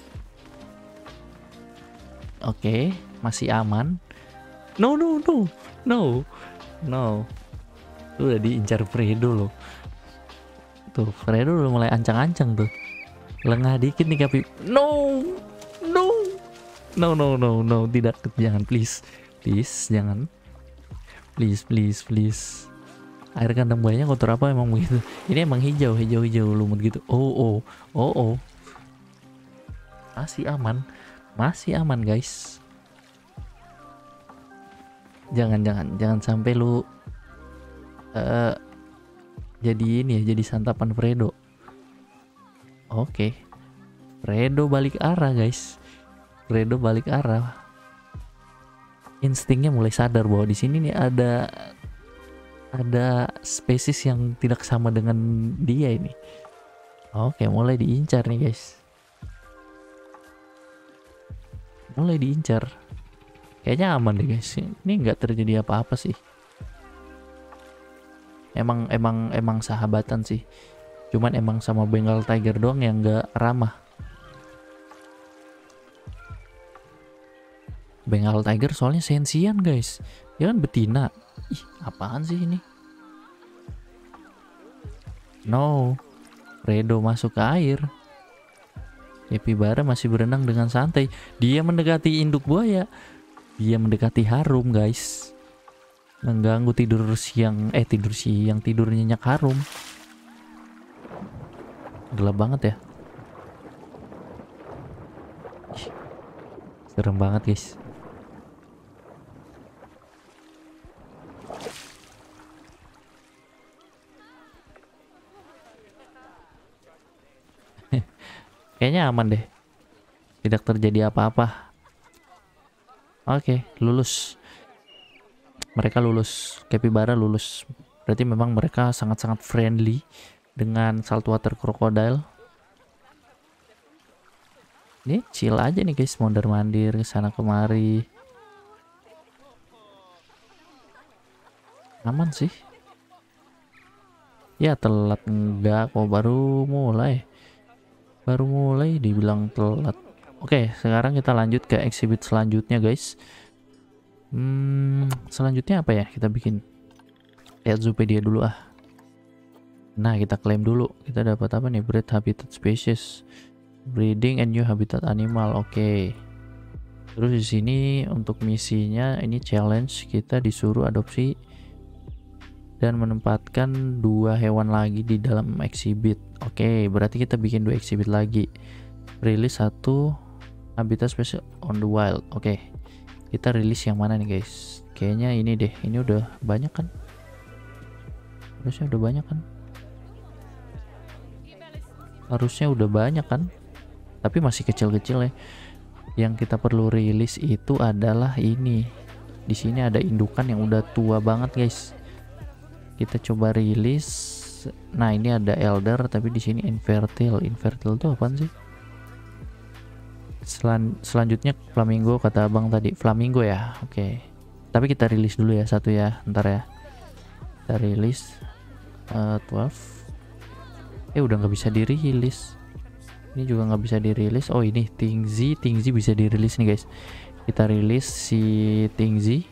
Oke, masih aman. No no no no no. Lu udah diincar Fredo loh. Tuh Fredo udah mulai ancang-ancang tuh. Lengah dikit nih Kapi. No, no, no, no, no, no, tidak, jangan, please, please, jangan, please, please, please. Air kandang buayanya kotor apa emang begitu? Ini emang hijau, hijau, hijau lumut gitu. Oh, oh, oh, oh. Masih aman, masih aman guys. Jangan, jangan, jangan sampai lu uh, jadi ini ya, jadi santapan Fredo. Oke, Fredo balik arah guys. Fredo balik arah. Instingnya mulai sadar bahwa di sini nih ada ada spesies yang tidak sama dengan dia ini. Oke, mulai diincar nih guys. Mulai diincar. Kayaknya aman deh guys. Ini nggak terjadi apa-apa sih. Emang emang emang sahabatan sih. Cuman emang sama Bengal Tiger doang yang nggak ramah. Bengal Tiger soalnya sensian guys. Dia kan betina. Ih, apaan sih ini? No. Fredo masuk ke air. Capybara masih berenang dengan santai. Dia mendekati induk buaya. Dia mendekati Harum guys. Mengganggu tidur siang. Eh tidur siang. Tidur nyenyak Harum. Gelap banget ya. Ih, serem banget guys. Kayaknya aman deh. Tidak terjadi apa-apa. Oke, lulus. Mereka lulus. Capybara lulus. Berarti memang mereka sangat-sangat friendly dengan saltwater crocodile. Ini chill aja nih guys, mondar-mandir kesana kemari. Aman sih. Ya telat enggak kok, baru mulai. Baru mulai dibilang telat. Oke, sekarang kita lanjut ke exhibit selanjutnya guys. Hmm, selanjutnya apa ya? Kita bikin lihat Zoopedia dulu ah. Nah, kita klaim dulu. Kita dapat apa nih? Breed habitat species, breeding and new habitat animal. Oke. Terus di sini untuk misinya ini challenge, kita disuruh adopsi dan menempatkan dua hewan lagi di dalam exhibit. Oke, berarti kita bikin dua exhibit lagi. Rilis satu habitat spesies on the wild. Oke, kita rilis yang mana nih guys? Kayaknya ini deh. Ini udah banyak kan? Harusnya udah banyak kan? Harusnya udah banyak kan? Tapi masih kecil-kecil ya. Yang kita perlu rilis itu adalah ini. Di sini ada indukan yang udah tua banget guys. Kita coba rilis. Nah, ini ada elder tapi di sini infertile. Infertile itu apaan sih? Selan selanjutnya flamingo kata abang tadi. Flamingo ya. Oke. Okay. Tapi kita rilis dulu ya satu ya. Ntar ya. Kita rilis uh, twelve. Eh udah nggak bisa dirilis. Ini juga nggak bisa dirilis. Oh ini Tingzi. Tingzi bisa dirilis nih guys. Kita rilis si Tingzi.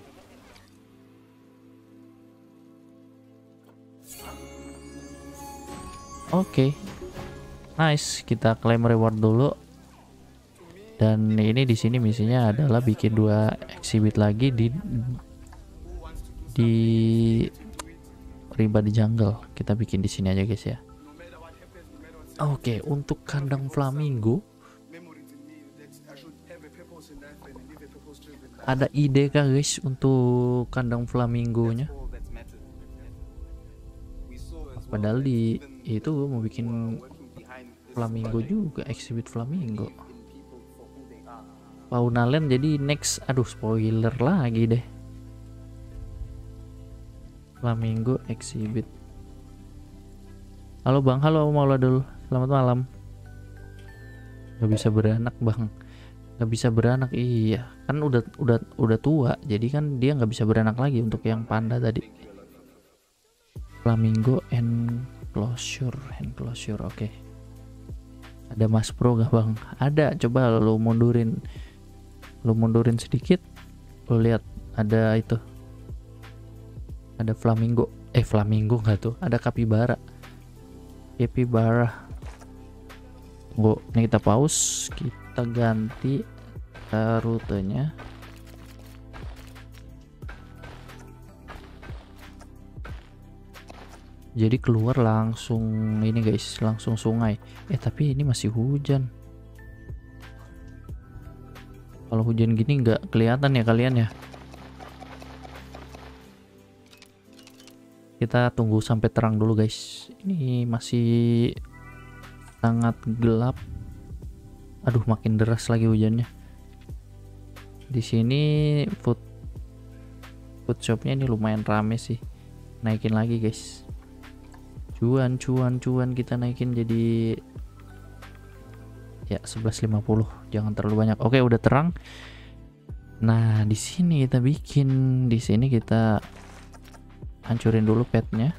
Oke, okay. Nice. Kita claim reward dulu. Dan ini di sini misinya adalah bikin dua exhibit lagi di di rimba di jungle. Kita bikin di sini aja guys ya. Oke, okay. Untuk kandang flamingo ada ide kah guys untuk kandang flamingonya? Padahal di itu gue mau bikin flamingo juga, exhibit flamingo. Fauna Land jadi next. Aduh, spoiler lagi deh. Flamingo exhibit. Halo bang, halo Mauladul, selamat malam. Gak bisa beranak bang, gak bisa beranak. Iya kan udah udah udah tua, jadi kan dia nggak bisa beranak lagi untuk yang panda tadi. Flamingo enclosure, enclosure, oke. Okay. Ada Mas Pro gak bang? Ada, coba lo mundurin, lo mundurin sedikit, lo lihat ada itu, ada flamingo. eh flamingo nggak tuh, ada capybara. Capybara. Tunggu, ini kita pause, kita ganti uh, rutenya. Jadi keluar langsung ini guys, langsung sungai. Eh tapi ini masih hujan. Kalau hujan gini nggak kelihatan ya kalian ya. Kita tunggu sampai terang dulu guys. Ini masih sangat gelap. Aduh, makin deras lagi hujannya. Di sini food food shopnya ini lumayan rame sih. Naikin lagi guys. Cuan cuan cuan kita naikin jadi ya sebelas lima puluh. Jangan terlalu banyak. Oke, udah terang. Nah, di sini kita bikin, di sini kita hancurin dulu petnya.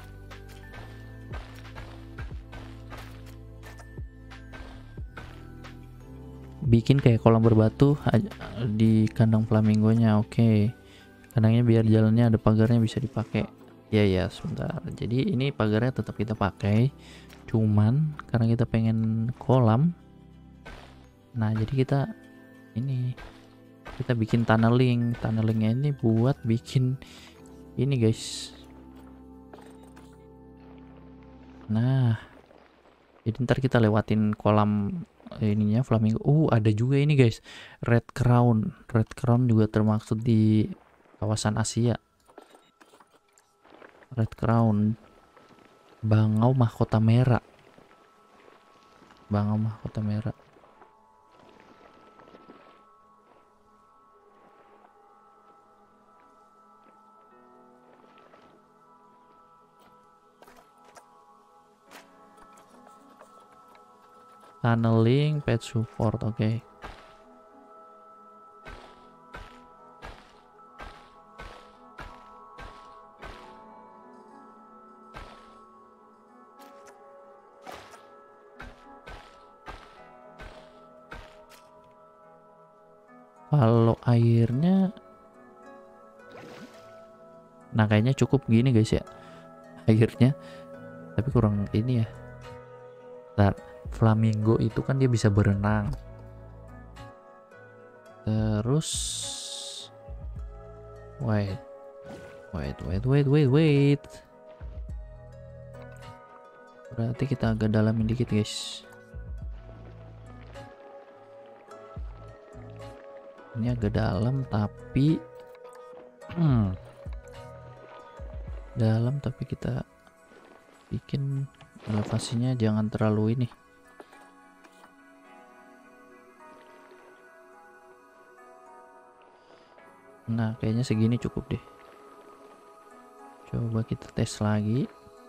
Bikin kayak kolam berbatu di kandang flamingonya. Oke, kandangnya biar jalannya ada pagarnya bisa dipakai. Ya ya sebentar. Jadi ini pagarnya tetap kita pakai, cuman karena kita pengen kolam, nah jadi kita ini kita bikin tunneling. Tunnelingnya ini buat bikin ini guys. Nah, jadi ntar kita lewatin kolam ininya flamingo. Uh, ada juga ini guys, red crown. Red crown juga termaksud di kawasan Asia. Red crown, bangau mahkota merah. Bangau mahkota merah. Tunneling, pet support, oke. Okay. Kalau airnya, nah kayaknya cukup gini guys ya airnya, tapi kurang ini ya. Ntar, flamingo itu kan dia bisa berenang. Terus, wait, wait, wait, wait, wait, wait. Berarti kita agak dalamin dikit guys. Ini agak dalam tapi hmm, dalam tapi kita bikin elevasinya jangan terlalu ini. Nah kayaknya segini cukup deh. Coba kita tes lagi.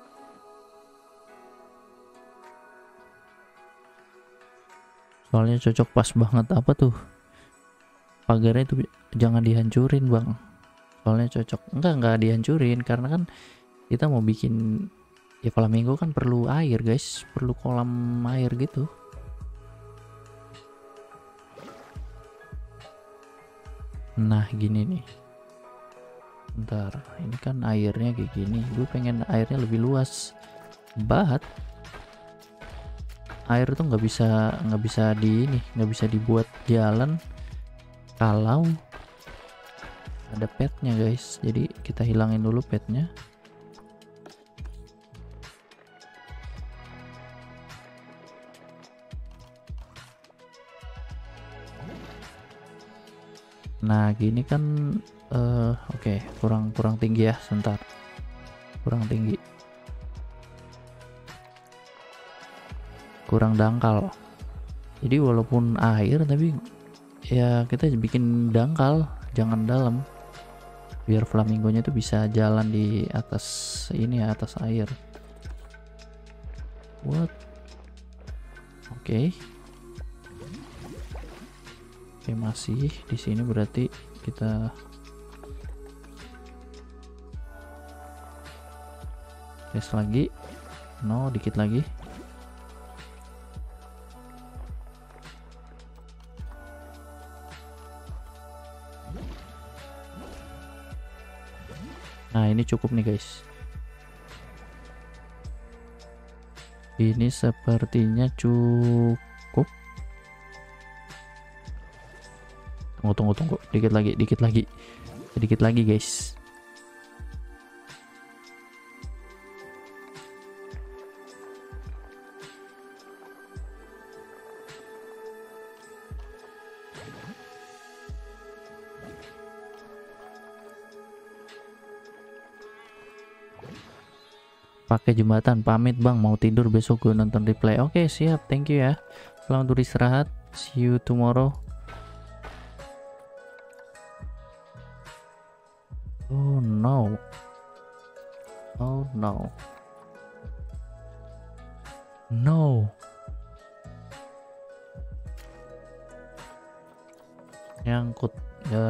Soalnya cocok pas banget. Apa tuh? Pagarnya itu jangan dihancurin bang, soalnya cocok. Enggak enggak dihancurin karena kan kita mau bikin ya flamingo kan perlu air guys, perlu kolam air gitu. Nah gini nih, ntar ini kan airnya kayak gini, gue pengen airnya lebih luas, but air tuh nggak bisa nggak bisa di ini nggak bisa dibuat jalan kalau ada petnya guys. Jadi kita hilangin dulu petnya. Nah gini kan uh, oke okay. kurang kurang tinggi ya, sebentar, kurang tinggi, kurang dangkal. Jadi walaupun air tapi ya kita bikin dangkal, jangan dalam, biar flamingonya tuh bisa jalan di atas ini ya, atas air. What? Oke. Okay. Oke, okay, masih di sini berarti kita tes lagi. No, dikit lagi. Nah ini cukup nih guys. Ini sepertinya cukup. Tunggu, tunggu, tunggu. Dikit lagi, dikit lagi. Sedikit lagi, guys. Pakai jembatan, pamit bang, mau tidur, besok gue nonton replay. Oke, siap, thank you ya. Selamat beristirahat, see you tomorrow. Oh no, oh no, no. Nyangkut ya.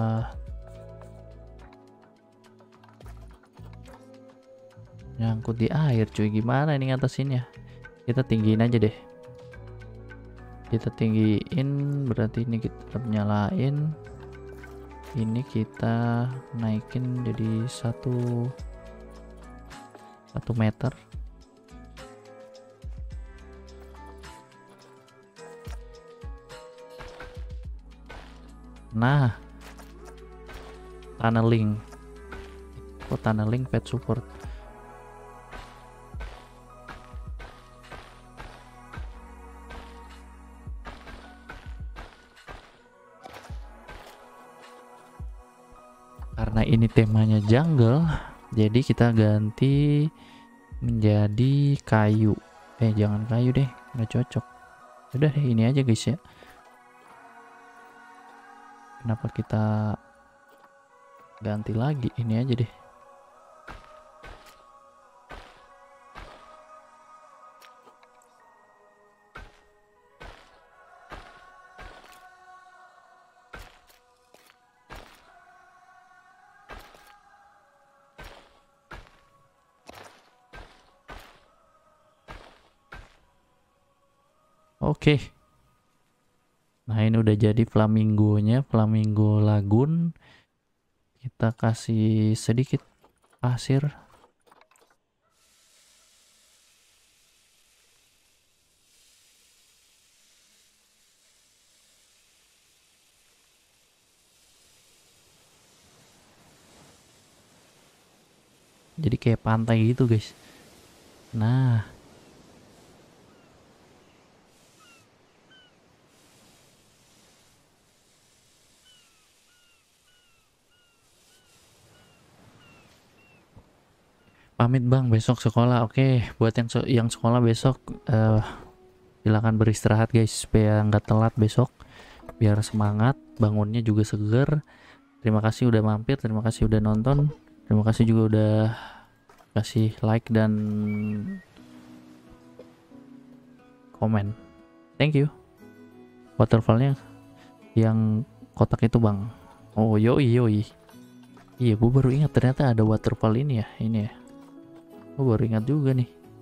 Nyangkut di air cuy, gimana ini ngatasinnya? Kita tinggiin aja deh, kita tinggiin, berarti ini kita nyalain, ini kita naikin jadi satu satu meter. Nah, tunneling, kok tunneling pet support. Karena ini temanya jungle, jadi kita ganti menjadi kayu. Eh jangan kayu deh, nggak cocok. Udah deh, ini aja guys ya. Kenapa kita ganti lagi? Ini aja deh. Oke. Nah, ini udah jadi flamingonya, flamingo lagoon. Kita kasih sedikit pasir. Jadi kayak pantai gitu, guys. Nah, pamit bang, besok sekolah. Oke, buat yang yang sekolah besok, uh, silakan beristirahat guys, supaya nggak telat besok, biar semangat, bangunnya juga seger. Terima kasih udah mampir, terima kasih udah nonton, terima kasih juga udah kasih like dan komen. Thank you. Waterfallnya yang kotak itu bang. Oh yoi yoi. Iya, gue baru ingat ternyata ada waterfall ini ya, ini ya. Gue baru ingat juga nih.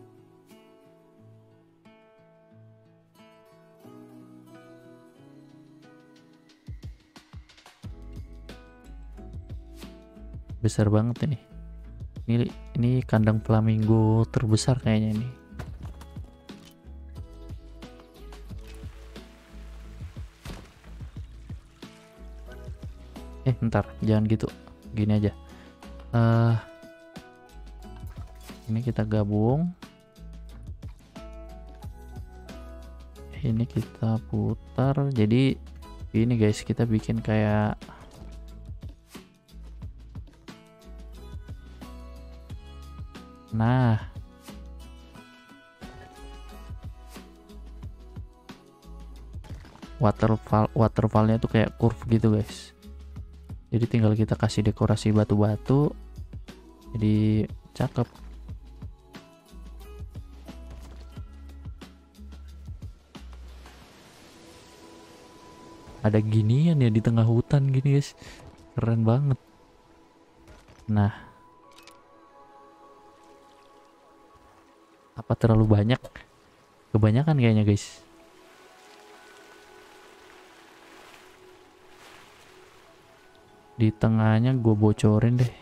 Besar banget ini. Ini ini kandang flamingo terbesar kayaknya ini. Eh, ntar, jangan gitu. Gini aja. Uh, ini kita gabung. Ini kita putar. Jadi ini guys, kita bikin kayak nah. Waterfall waterfallnya tuh kayak curve gitu guys. Jadi tinggal kita kasih dekorasi batu-batu, jadi cakep. Ada ginian ya di tengah hutan gini guys, keren banget. Nah, apa terlalu banyak? Kebanyakan kayaknya guys. Di tengahnya gue bocorin deh.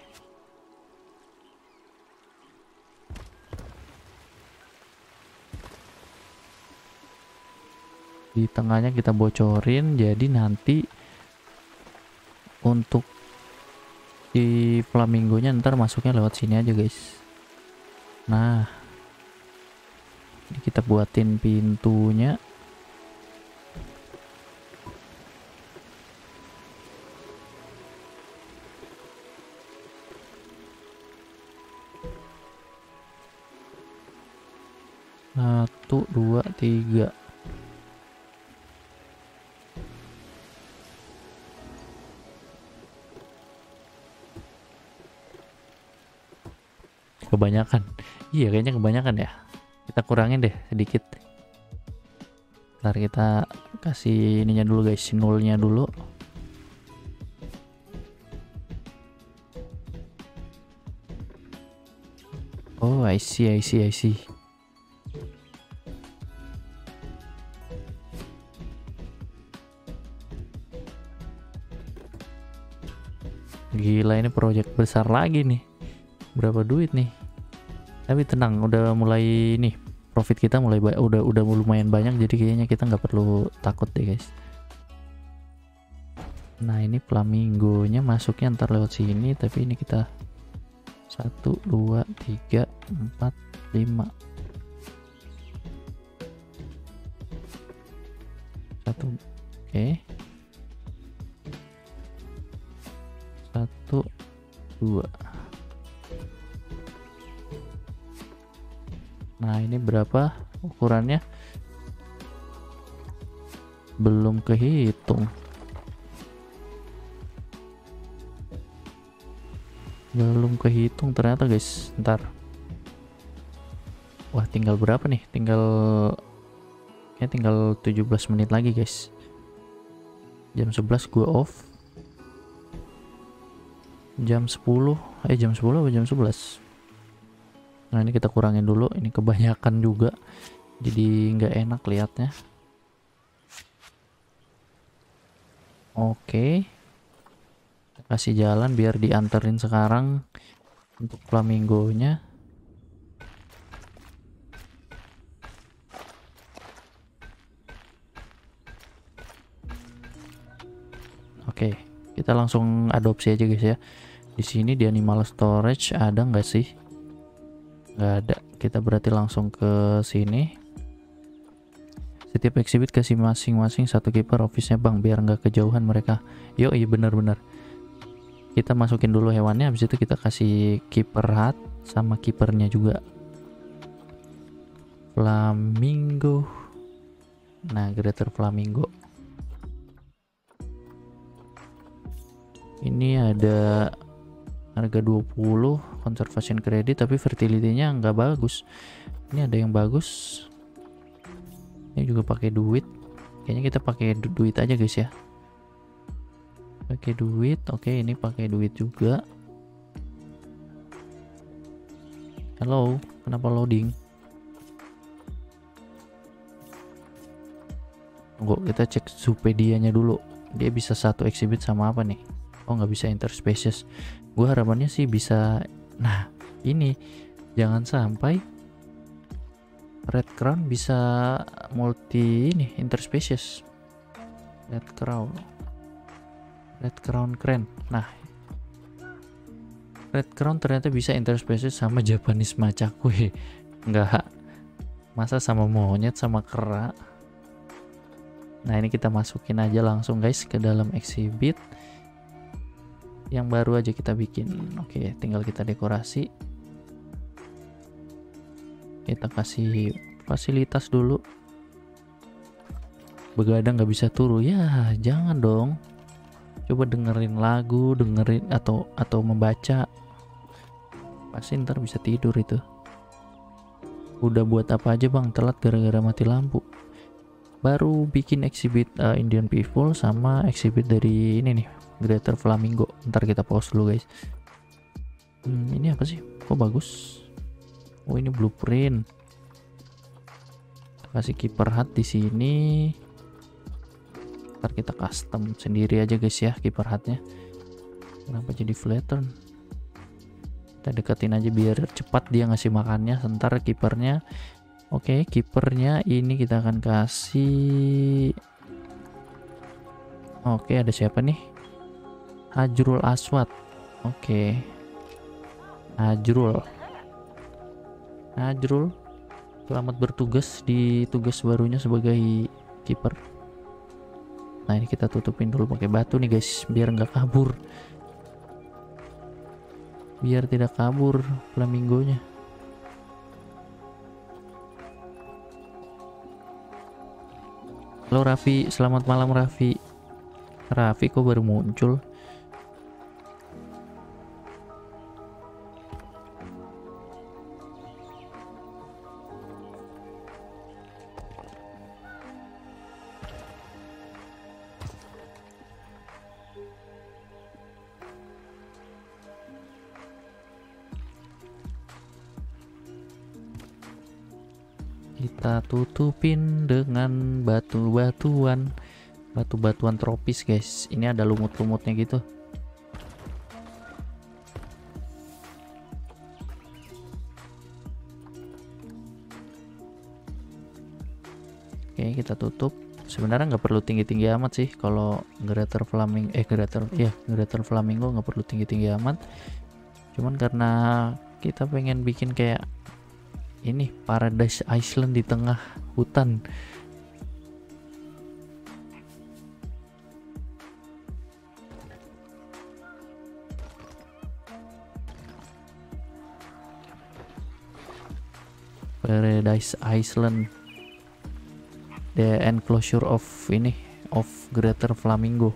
di tengahnya kita bocorin, jadi nanti untuk di flamingonya ntar masuknya lewat sini aja guys. Nah, ini kita buatin pintunya. Satu, dua, tiga. Kebanyakan. Iya, kayaknya kebanyakan ya. Kita kurangin deh sedikit. Ntar kita kasih ininya dulu guys, nolnya dulu. Oh, I see, I see, I see. Gila, ini proyek besar lagi nih. Berapa duit nih? Tapi tenang, udah mulai nih, profit kita mulai udah udah lumayan banyak, jadi kayaknya kita nggak perlu takut deh guys. Nah, ini flamingonya masuknya ntar lewat sini, tapi ini kita satu, dua, tiga, empat, lima. Satu, oke. Okay. Satu, dua. Nah, ini berapa ukurannya? Belum kehitung. Belum kehitung ternyata guys. Ntar. Wah, tinggal berapa nih? Tinggal kayak tinggal tujuh belas menit lagi guys. Jam sebelas gua off. Jam sepuluh, eh jam sepuluh atau jam sebelas? Nah, ini kita kurangin dulu, ini kebanyakan juga, jadi nggak enak liatnya. Oke, kita kasih jalan biar dianterin sekarang untuk flamingonya. Oke, kita langsung adopsi aja guys ya. Di sini di animal storage ada nggak sih? Nggak ada. Kita berarti langsung ke sini. Setiap exhibit kasih masing-masing satu kiper office-nya bang, biar nggak kejauhan mereka. Yo, iya benar-benar. Kita masukin dulu hewannya, habis itu kita kasih kiper hut sama kipernya juga. Flamingo. Nah, greater flamingo. Ini ada harga dua puluh, conservation credit, tapi fertility-nya nggak bagus. Ini ada yang bagus. Ini juga pakai duit. Kayaknya kita pakai du duit aja guys ya. Pakai duit. Oke, ini pakai duit juga. Halo, kenapa loading? Tunggu, kita cek Zoopedianya dulu. Dia bisa satu exhibit sama apa nih? Oh, nggak bisa interspecies. Gue harapannya sih bisa. Nah, ini jangan sampai red crown bisa multi ini interspecies. Red crown, red crown keren. Nah, red crown ternyata bisa interspecies sama Japanese macaque. Wih, enggak, masa sama monyet sama kera. Nah, ini kita masukin aja langsung guys ke dalam exhibit yang baru aja kita bikin. Oke, tinggal kita dekorasi. Kita kasih fasilitas dulu. Begadang nggak bisa turu ya, jangan dong. Coba dengerin lagu, dengerin atau atau membaca, pasti ntar bisa tidur itu. Udah buat apa aja bang, telat gara-gara mati lampu. Baru bikin exhibit uh, Indian people sama exhibit dari ini nih, Greater Flamingo. Ntar kita pause dulu guys. Hmm, ini apa sih? Kok bagus? Oh, ini blueprint. Kasih keeper hut di sini. Ntar kita custom sendiri aja guys ya keeper hutnya. Kenapa jadi flatten? Kita deketin aja biar cepat dia ngasih makannya. Ntar keepernya Oke, kipernya ini kita akan kasih. Oke, ada siapa nih? Ajrul Aswad. Oke, Ajrul. Ajrul, selamat bertugas di tugas barunya sebagai kiper. Nah, ini kita tutupin dulu pakai batu nih guys, biar nggak kabur. Biar tidak kabur flamingonya. Halo Raffi, selamat malam Raffi. Raffi kok baru muncul? Kita tutupin dengan batu-batuan, batu-batuan tropis guys. Ini ada lumut-lumutnya gitu. Oke, kita tutup. Sebenarnya nggak perlu tinggi-tinggi amat sih kalau greater flamingo, eh greater ya greater flamingo nggak perlu tinggi-tinggi amat. Cuman karena kita pengen bikin kayak ini Paradise Island di tengah hutan. Paradise Island, the enclosure of ini of Greater Flamingo.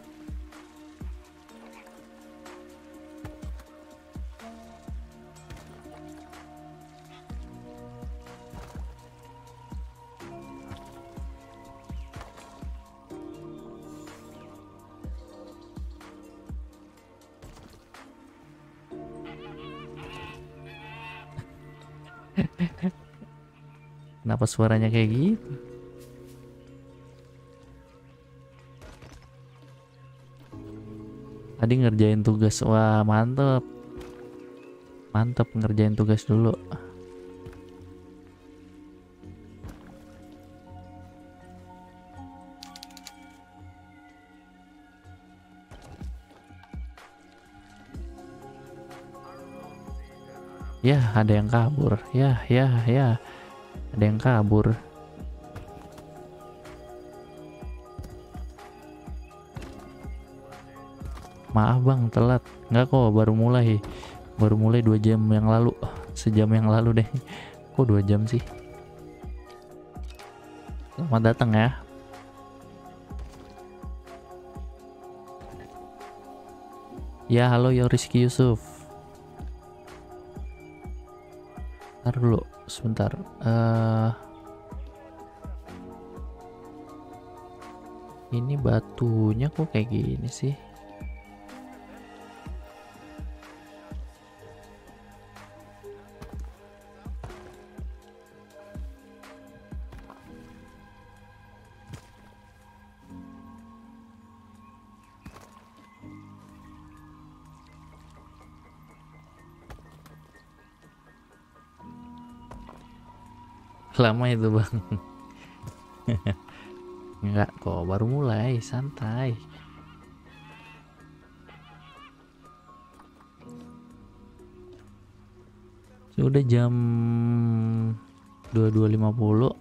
Kenapa suaranya kayak gitu? Tadi ngerjain tugas. Wah, mantep. Mantep ngerjain tugas dulu. Ya, ada yang kabur. Ya, ya, ya. Ada yang kabur. Maaf bang, telat. Nggak kok, baru mulai. Baru mulai dua jam yang lalu. Sejam yang lalu deh. Kok dua jam sih? Selamat datang ya. Ya, halo Yoriski Yusuf. Ntar dulu, sebentar. Uh, ini batunya kok kayak gini sih? Lama itu bang. Enggak kok, baru mulai, santai. Sudah jam dua puluh dua lima puluh.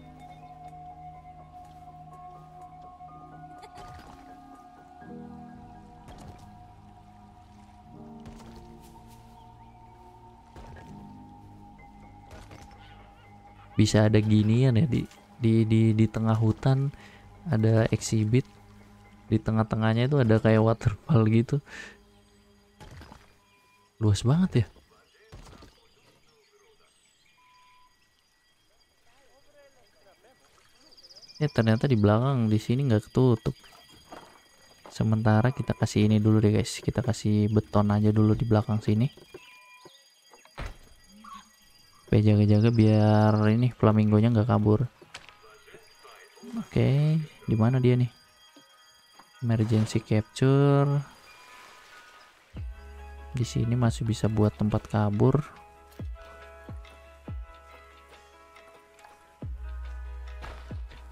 Bisa ada ginian ya di di di di tengah hutan, ada exhibit di tengah-tengahnya itu ada kayak waterfall gitu. Luas banget ya. Ya ternyata di belakang di sini nggak ketutup. Sementara kita kasih ini dulu deh guys, kita kasih beton aja dulu di belakang sini. Oke, jaga-jaga biar ini flamingonya nggak kabur. Oke, di mana dia nih? Emergency capture. Di sini masih bisa buat tempat kabur.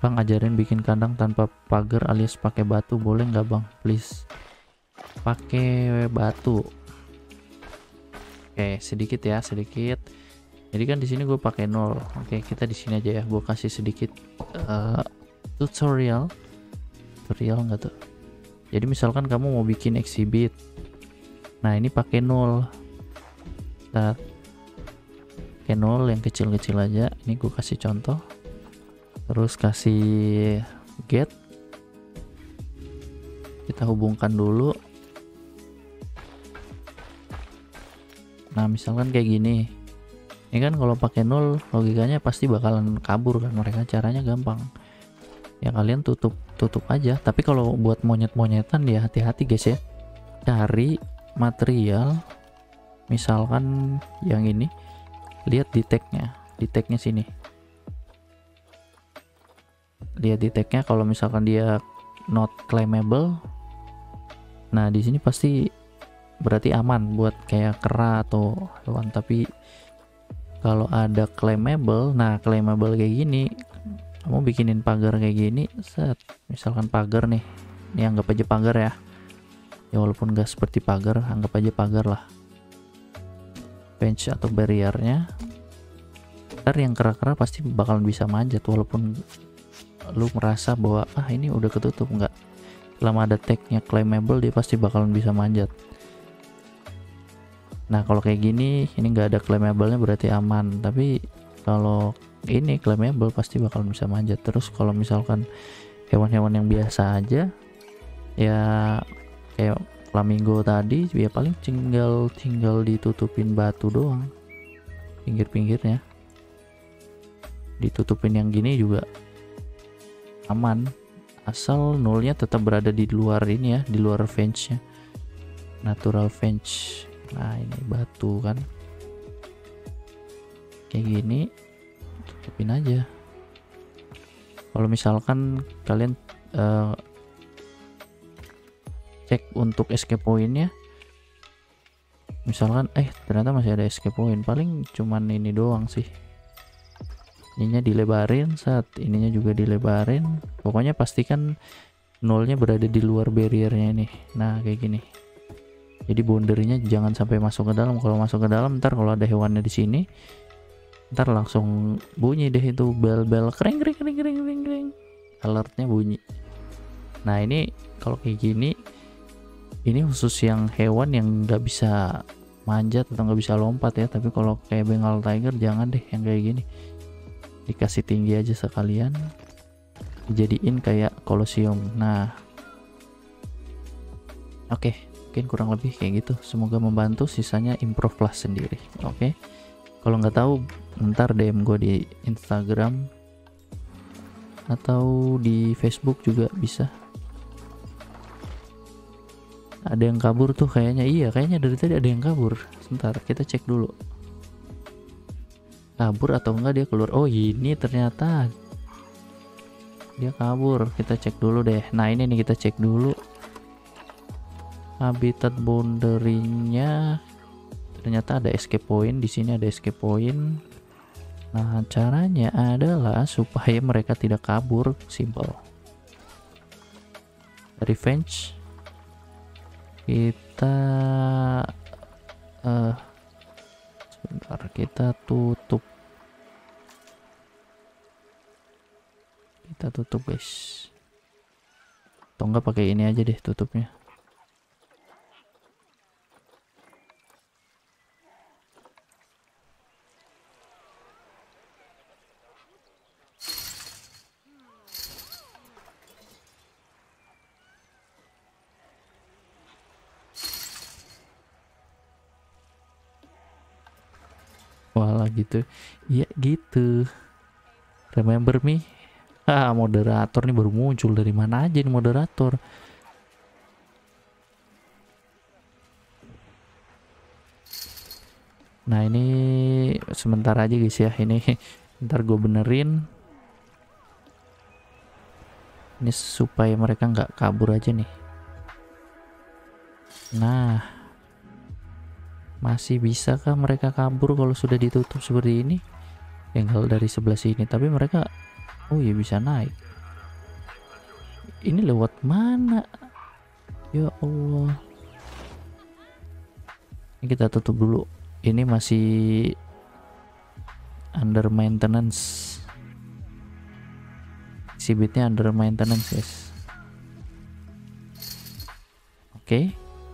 Bang, ajarin bikin kandang tanpa pagar alias pakai batu, boleh nggak bang? Please. Pakai batu. Oke, sedikit ya, sedikit. Jadi kan di sini gue pakai nol. Oke, kita di sini aja ya. Gue kasih sedikit uh, tutorial. Tutorial nggak tuh? Jadi misalkan kamu mau bikin exhibit. Nah, ini pakai nol. Nah, pakai nol yang kecil-kecil aja. Ini gue kasih contoh. Terus kasih get. Kita hubungkan dulu. Nah, misalkan kayak gini. Ini kan kalau pakai nol logikanya pasti bakalan kabur kan mereka. Caranya gampang. Ya kalian tutup tutup aja. Tapi kalau buat monyet-monyetan ya hati-hati guys ya. Cari material misalkan yang ini. Lihat di tagnya. Di tagnya sini. Lihat di tagnya kalau misalkan dia not claimable. Nah, di sini pasti berarti aman buat kayak kera atau hewan. Tapi kalau ada claimable, nah claimable kayak gini, kamu bikinin pagar kayak gini, set, misalkan pagar nih, ini anggap aja pagar ya, ya walaupun gak seperti pagar, anggap aja pagar lah, fence atau barriernya, ntar yang kera-kera pasti bakalan bisa manjat, walaupun lu merasa bahwa ah ini udah ketutup, nggak, selama ada tagnya claimable dia pasti bakalan bisa manjat. Nah kalau kayak gini ini nggak ada claimable-nya berarti aman, tapi kalau ini claimable pasti bakal bisa manjat. Terus kalau misalkan hewan-hewan yang biasa aja ya kayak flamingo tadi ya paling tinggal tinggal ditutupin batu doang pinggir-pinggirnya, ditutupin yang gini juga aman asal nolnya tetap berada di luar ini ya, di luar fence-nya, natural fence. Nah ini batu kan kayak gini, tutupin aja. Kalau misalkan kalian uh, cek untuk escape point-nya, misalkan eh ternyata masih ada escape point, paling cuman ini doang sih, ininya dilebarin, saat ininya juga dilebarin, pokoknya pastikan nolnya berada di luar barriernya ini. Nah kayak gini, jadi boundary-nya jangan sampai masuk ke dalam. Kalau masuk ke dalam ntar kalau ada hewannya di sini ntar langsung bunyi deh itu bel-bel, kering kering kering kering kering kering, alertnya bunyi. Nah ini kalau kayak gini, ini khusus yang hewan yang nggak bisa manjat atau nggak bisa lompat ya. Tapi kalau kayak Bengal tiger jangan deh yang kayak gini, dikasih tinggi aja sekalian, dijadiin kayak kolosium. Nah oke okay. Mungkin kurang lebih kayak gitu, semoga membantu, sisanya improve lah sendiri. Oke okay? Kalau nggak tahu ntar D M gue di Instagram atau di Facebook juga bisa. Ada yang kabur tuh kayaknya, iya kayaknya dari tadi ada yang kabur. Sebentar kita cek dulu kabur atau enggak dia keluar. Oh ini ternyata dia kabur, kita cek dulu deh. Nah ini nih kita cek dulu habitat boundary-nya, ternyata ada escape point di sini, ada escape point. Nah caranya adalah supaya mereka tidak kabur, simple. Revenge kita uh, sebentar kita tutup, kita tutup guys, atau enggak pakai ini aja deh tutupnya. Walah gitu, iya gitu. Remember me? Ah moderator nih baru muncul, dari mana aja nih moderator? Nah ini sebentar aja guys ya, ini ntar gue benerin. Ini supaya mereka nggak kabur aja nih. Nah masih bisakah mereka kabur kalau sudah ditutup seperti ini? Tinggal dari sebelah sini, tapi mereka oh iya bisa naik. Ini lewat mana? Ya Allah. Ini kita tutup dulu. Ini masih under maintenance. Exhibitnya under maintenance, guys. Oke. Okay.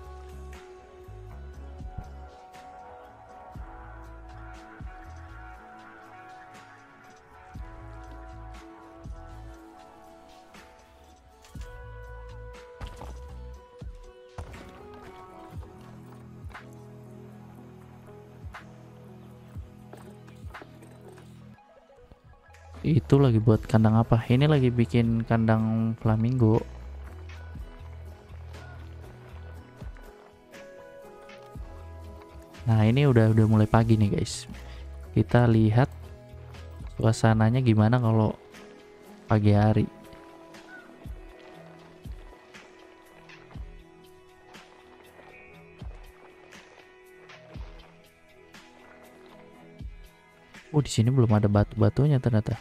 Itu lagi buat kandang apa? Ini lagi bikin kandang flamingo. Nah, ini udah udah mulai pagi nih, guys. Kita lihat suasananya gimana kalau pagi hari. Oh, di sini belum ada batu-batunya ternyata.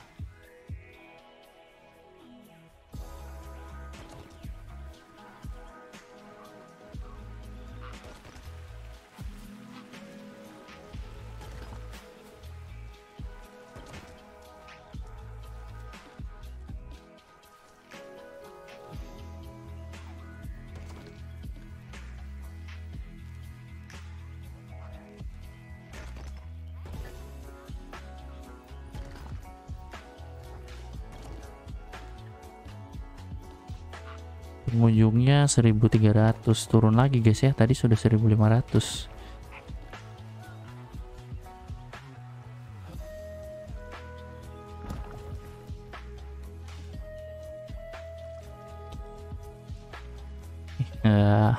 Pengunjungnya seribu tiga ratus, turun lagi guys ya, tadi sudah seribu lima ratus. Uh,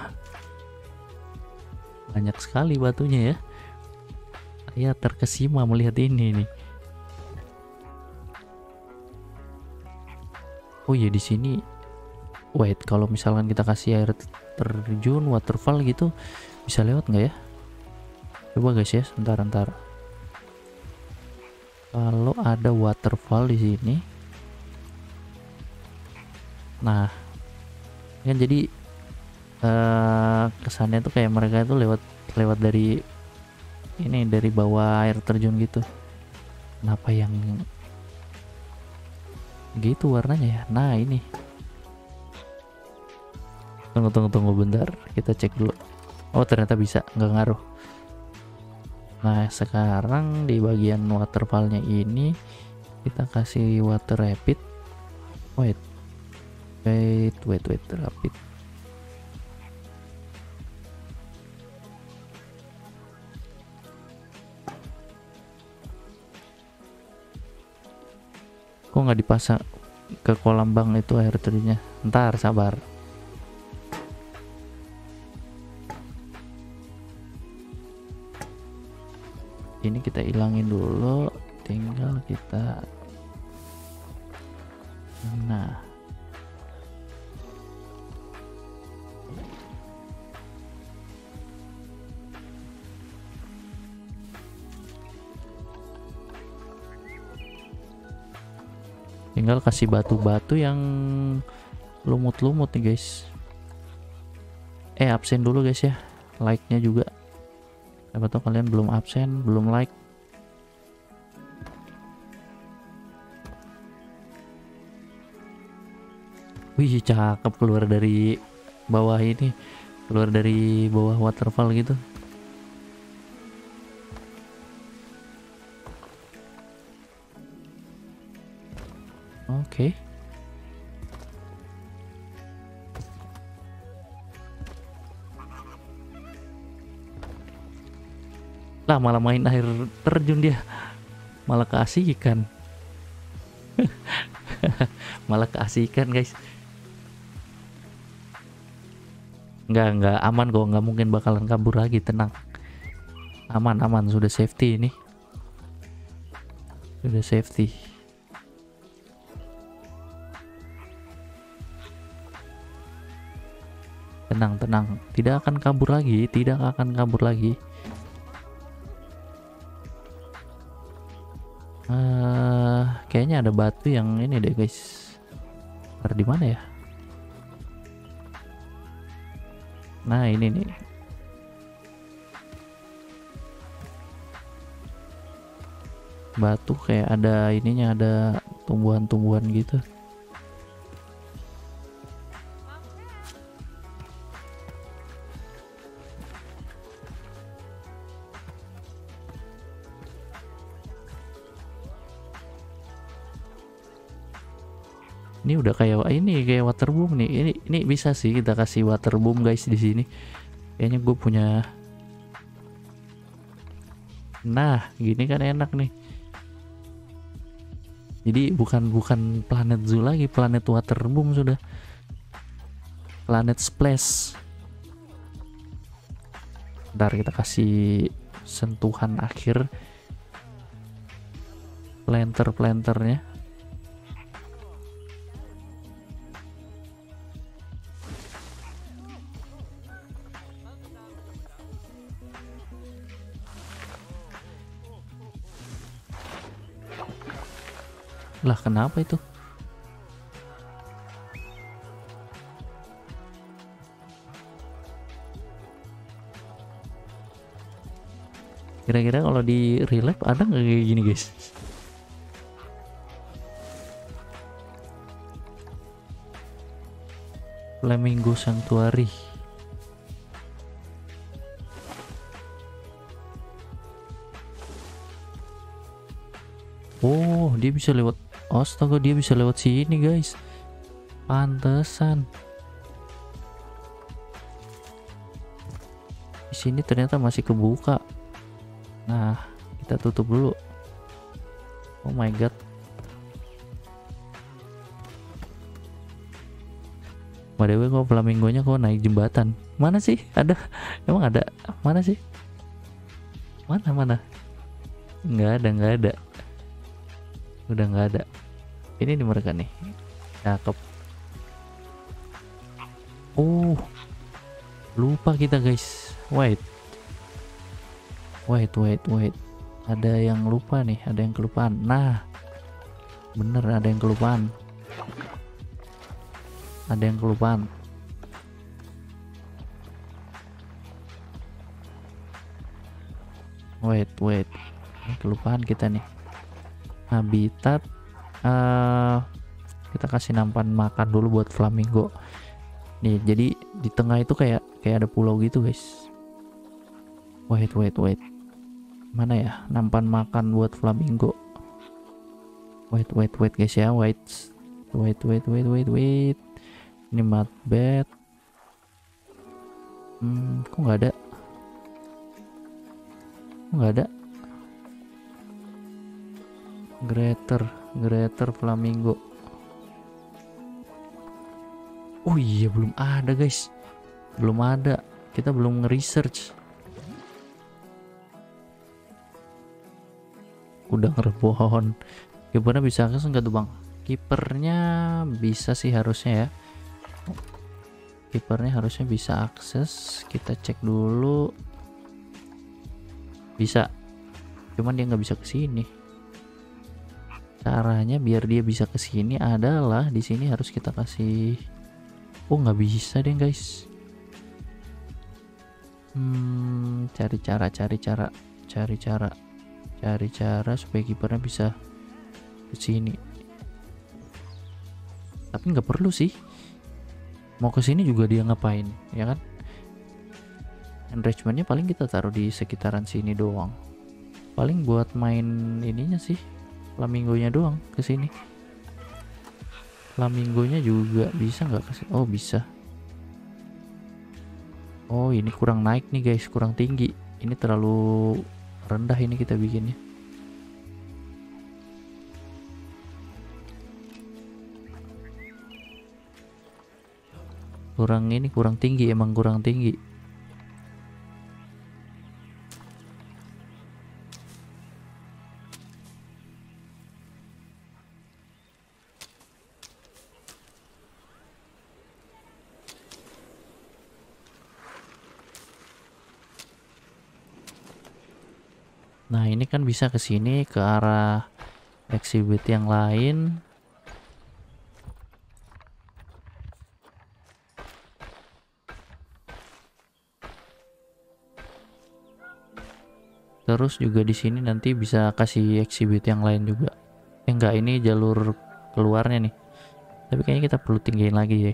banyak sekali batunya ya. Saya terkesima melihat ini nih. Oh iya, di sini wait, kalau misalkan kita kasih air terjun, waterfall gitu, bisa lewat nggak ya? Coba guys ya, sebentar-bentar. Kalau ada waterfall di sini, nah, kan jadi uh, kesannya tuh kayak mereka itu lewat lewat dari ini, dari bawah air terjun gitu. Kenapa yang gitu warnanya ya? Nah ini. Tunggu tunggu tunggu bentar, kita cek dulu. Oh ternyata bisa, nggak ngaruh. Nah sekarang di bagian waterfallnya ini kita kasih water rapid. Wait, wait, wait, wait, rapid. Kok nggak dipasang ke kolam bank itu air terjunnya? Ntar sabar. Ini kita hilangin dulu, tinggal kita, nah tinggal kasih batu-batu yang lumut-lumut nih guys. Eh absen dulu guys ya, like-nya juga. Siapa tahu kalian belum absen, belum like. Wih cakep, keluar dari bawah ini, keluar dari bawah waterfall gitu. Oke. Okay. Lah malah main air terjun dia, malah keasikan. Malah keasikan guys. Nggak nggak aman kok, nggak mungkin bakalan kabur lagi, tenang. Aman aman, sudah safety ini, sudah safety. Tenang tenang, tidak akan kabur lagi, tidak akan kabur lagi. Uh, kayaknya ada batu yang ini deh guys. Ntar di mana ya? Nah ini nih. Batu kayak ada ininya, ada tumbuhan-tumbuhan gitu. Ini udah kayak ini kayak waterboom nih. Ini ini bisa sih kita kasih waterboom guys di sini. Kayaknya gue punya. Nah, gini kan enak nih. Jadi bukan bukan planet zoo lagi, planet waterboom sudah. Planet splash. Ntar kita kasih sentuhan akhir planter-planternya. Lah kenapa itu? Kira-kira kalau di relive ada nggak kayak gini guys? Flamingo Sanctuary. Oh, dia bisa lewat. Astaga, dia bisa lewat sini guys. Pantesan. Di sini ternyata masih kebuka. Nah, kita tutup dulu. Oh my god. By the way, kok flamingonya kok naik jembatan? Mana sih? Ada? Emang ada? Mana sih? Mana mana? Nggak ada, nggak ada. Udah nggak ada. Ini di mereka nih. Cakep. Oh, lupa kita guys. Wait. Wait, wait, wait. Ada yang lupa nih. Ada yang kelupaan. Nah, bener ada yang kelupaan. Ada yang kelupaan. Wait, wait. Ini kelupaan kita nih. Habitat. Uh, kita kasih nampan makan dulu buat flamingo. Nih, jadi di tengah itu kayak kayak ada pulau gitu guys. Wait, wait, wait. Mana ya nampan makan buat flamingo? Wait, wait, wait guys ya. Wait, wait, wait, wait, wait, wait. Ini mud bed. Hmm, kok nggak ada? Kok nggak ada? Greater, greater flamingo. Oh iya, belum ada guys. Belum ada. Kita belum nge-research. Udah ngerebon. Kipernya bisa akses enggak tuh bang? Kipernya bisa sih harusnya ya. Kipernya harusnya bisa akses. Kita cek dulu. Bisa. Cuman dia nggak bisa ke sini. Caranya biar dia bisa ke sini adalah di sini harus kita kasih. Oh nggak bisa deh guys. Hmm, cari cara, cari cara, cari cara, cari cara supaya kipernya bisa ke sini. Tapi nggak perlu sih. Mau ke sini juga dia ngapain, ya kan? Enrichmentnya paling kita taruh di sekitaran sini doang. Paling buat main ininya sih. Flamingonya doang ke sini. Flamingonya juga bisa nggak ke sini? Oh bisa. Oh ini kurang naik nih guys, kurang tinggi. Ini terlalu rendah ini kita bikinnya. Kurang ini kurang tinggi, emang kurang tinggi. Nah ini kan bisa ke sini ke arah exhibit yang lain. Terus juga di sini nanti bisa kasih exhibit yang lain juga. Eh enggak, ini jalur keluarnya nih. Tapi kayaknya kita perlu tinggiin lagi ya.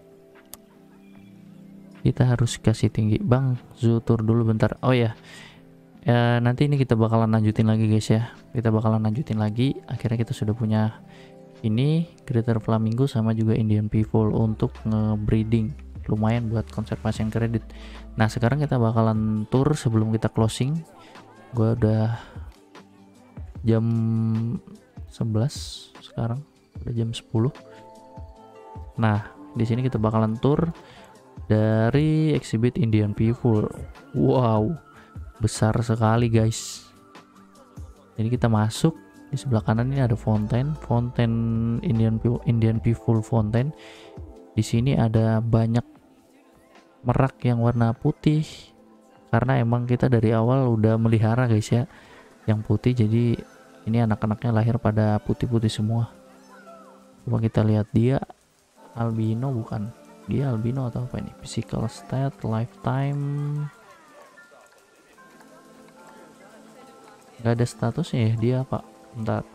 Kita harus kasih tinggi. Bang, zoo tour dulu bentar. Oh ya. Ya, nanti ini kita bakalan lanjutin lagi guys ya. Kita bakalan lanjutin lagi. Akhirnya kita sudah punya ini Greater Flamingo sama juga Indian Peafowl untuk nge-breeding. Lumayan buat konservasi kredit. Nah, sekarang kita bakalan tour sebelum kita closing. Gua udah jam sebelas sekarang. Udah jam sepuluh. Nah, di sini kita bakalan tour dari exhibit Indian Peafowl. Wow, besar sekali guys. Jadi kita masuk, di sebelah kanan ini ada fonten, fonten Indian Indian Peafowl Fountain. Di sini ada banyak merak yang warna putih, karena emang kita dari awal udah melihara guys ya, yang putih. Jadi ini anak-anaknya lahir pada putih-putih semua. Coba kita lihat, dia albino bukan? Dia albino atau apa ini? Physical stat, lifetime, nggak ada statusnya ya. Dia apa? Bentar,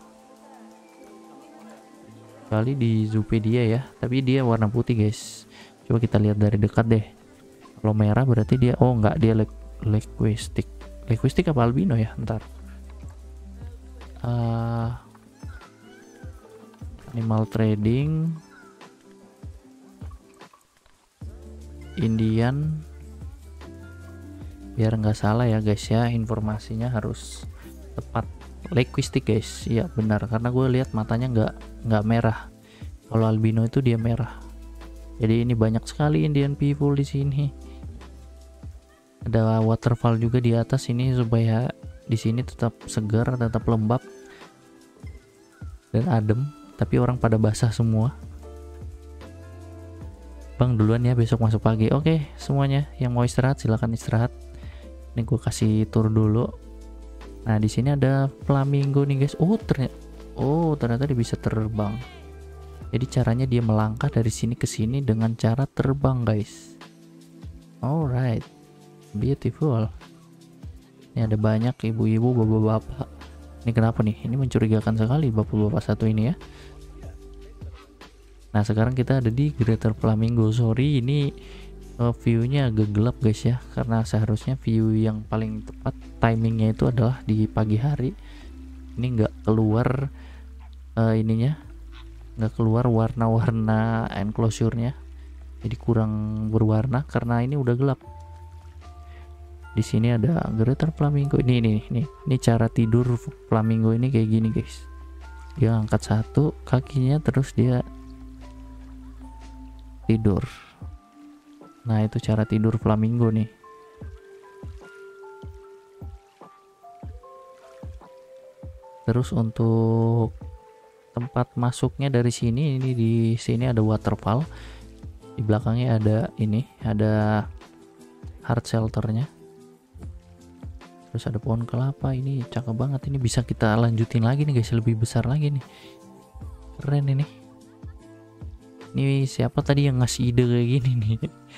kali di Zoopedia ya, tapi dia warna putih guys. Coba kita lihat dari dekat deh. Kalau merah berarti dia, oh nggak, dia linguistic. Linguistic apa albino ya? Ntar uh, animal trading Indian, biar nggak salah ya guys ya, informasinya harus tepat. Linguistic guys, iya benar, karena gue lihat matanya nggak nggak merah. Kalau albino itu dia merah. Jadi ini banyak sekali Indian Peafowl di sini. Ada waterfall juga di atas ini supaya di sini tetap segar, tetap lembab dan adem. Tapi orang pada basah semua. Bang duluan ya, besok masuk pagi. Oke, semuanya yang mau istirahat silahkan istirahat. Ini gue kasih tour dulu. Nah di sini ada flamingo nih guys. Oh ternyata, oh ternyata dia bisa terbang. Jadi caranya dia melangkah dari sini ke sini dengan cara terbang guys. Alright, beautiful. Ini ada banyak ibu-ibu, bapak-bapak. Ini kenapa nih? Ini mencurigakan sekali bapak-bapak satu ini ya. Nah sekarang kita ada di Greater Flamingo. Sorry ini uh, view-nya agak gelap guys ya, karena seharusnya view yang paling tepat timingnya itu adalah di pagi hari. Ini nggak keluar uh, ininya, nggak keluar warna-warna enclosure-nya, jadi kurang berwarna karena ini udah gelap. Di sini ada Greater Flamingo. Ini ini ini ini cara tidur flamingo ini kayak gini guys. Dia angkat satu kakinya terus dia tidur. Nah itu cara tidur flamingo nih. Terus untuk tempat masuknya dari sini, ini di sini ada waterfall. Di belakangnya ada ini, ada hard shelternya. Terus ada pohon kelapa, ini cakep banget. Ini bisa kita lanjutin lagi nih guys, lebih besar lagi nih. Keren ini. Ini siapa tadi yang ngasih ide kayak gini nih?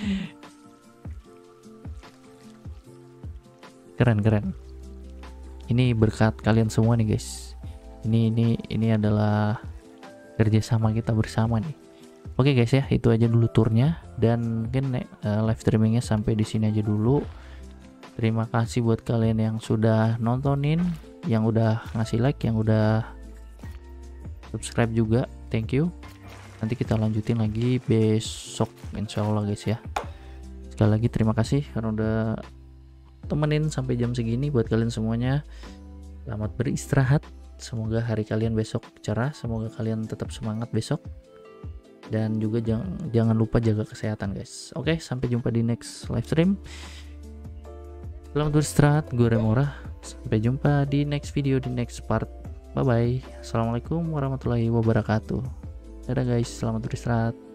Keren keren. Ini berkat kalian semua nih guys. Ini ini ini adalah kerjasama kita bersama nih. Oke guys ya, itu aja dulu turnya, dan mungkin uh, live streamingnya sampai di sini aja dulu. Terima kasih buat kalian yang sudah nontonin, yang udah ngasih like, yang udah subscribe juga. Thank you. Nanti kita lanjutin lagi besok insya Allah guys ya. Sekali lagi terima kasih karena udah temenin sampai jam segini. Buat kalian semuanya, selamat beristirahat. Semoga hari kalian besok cerah. Semoga kalian tetap semangat besok. Dan juga jangan, jangan lupa jaga kesehatan guys. Oke, sampai jumpa di next live stream. Selamat beristirahat, gue Remora. Sampai jumpa di next video, di next part. Bye bye. Assalamualaikum warahmatullahi wabarakatuh. Dadah guys, selamat beristirahat.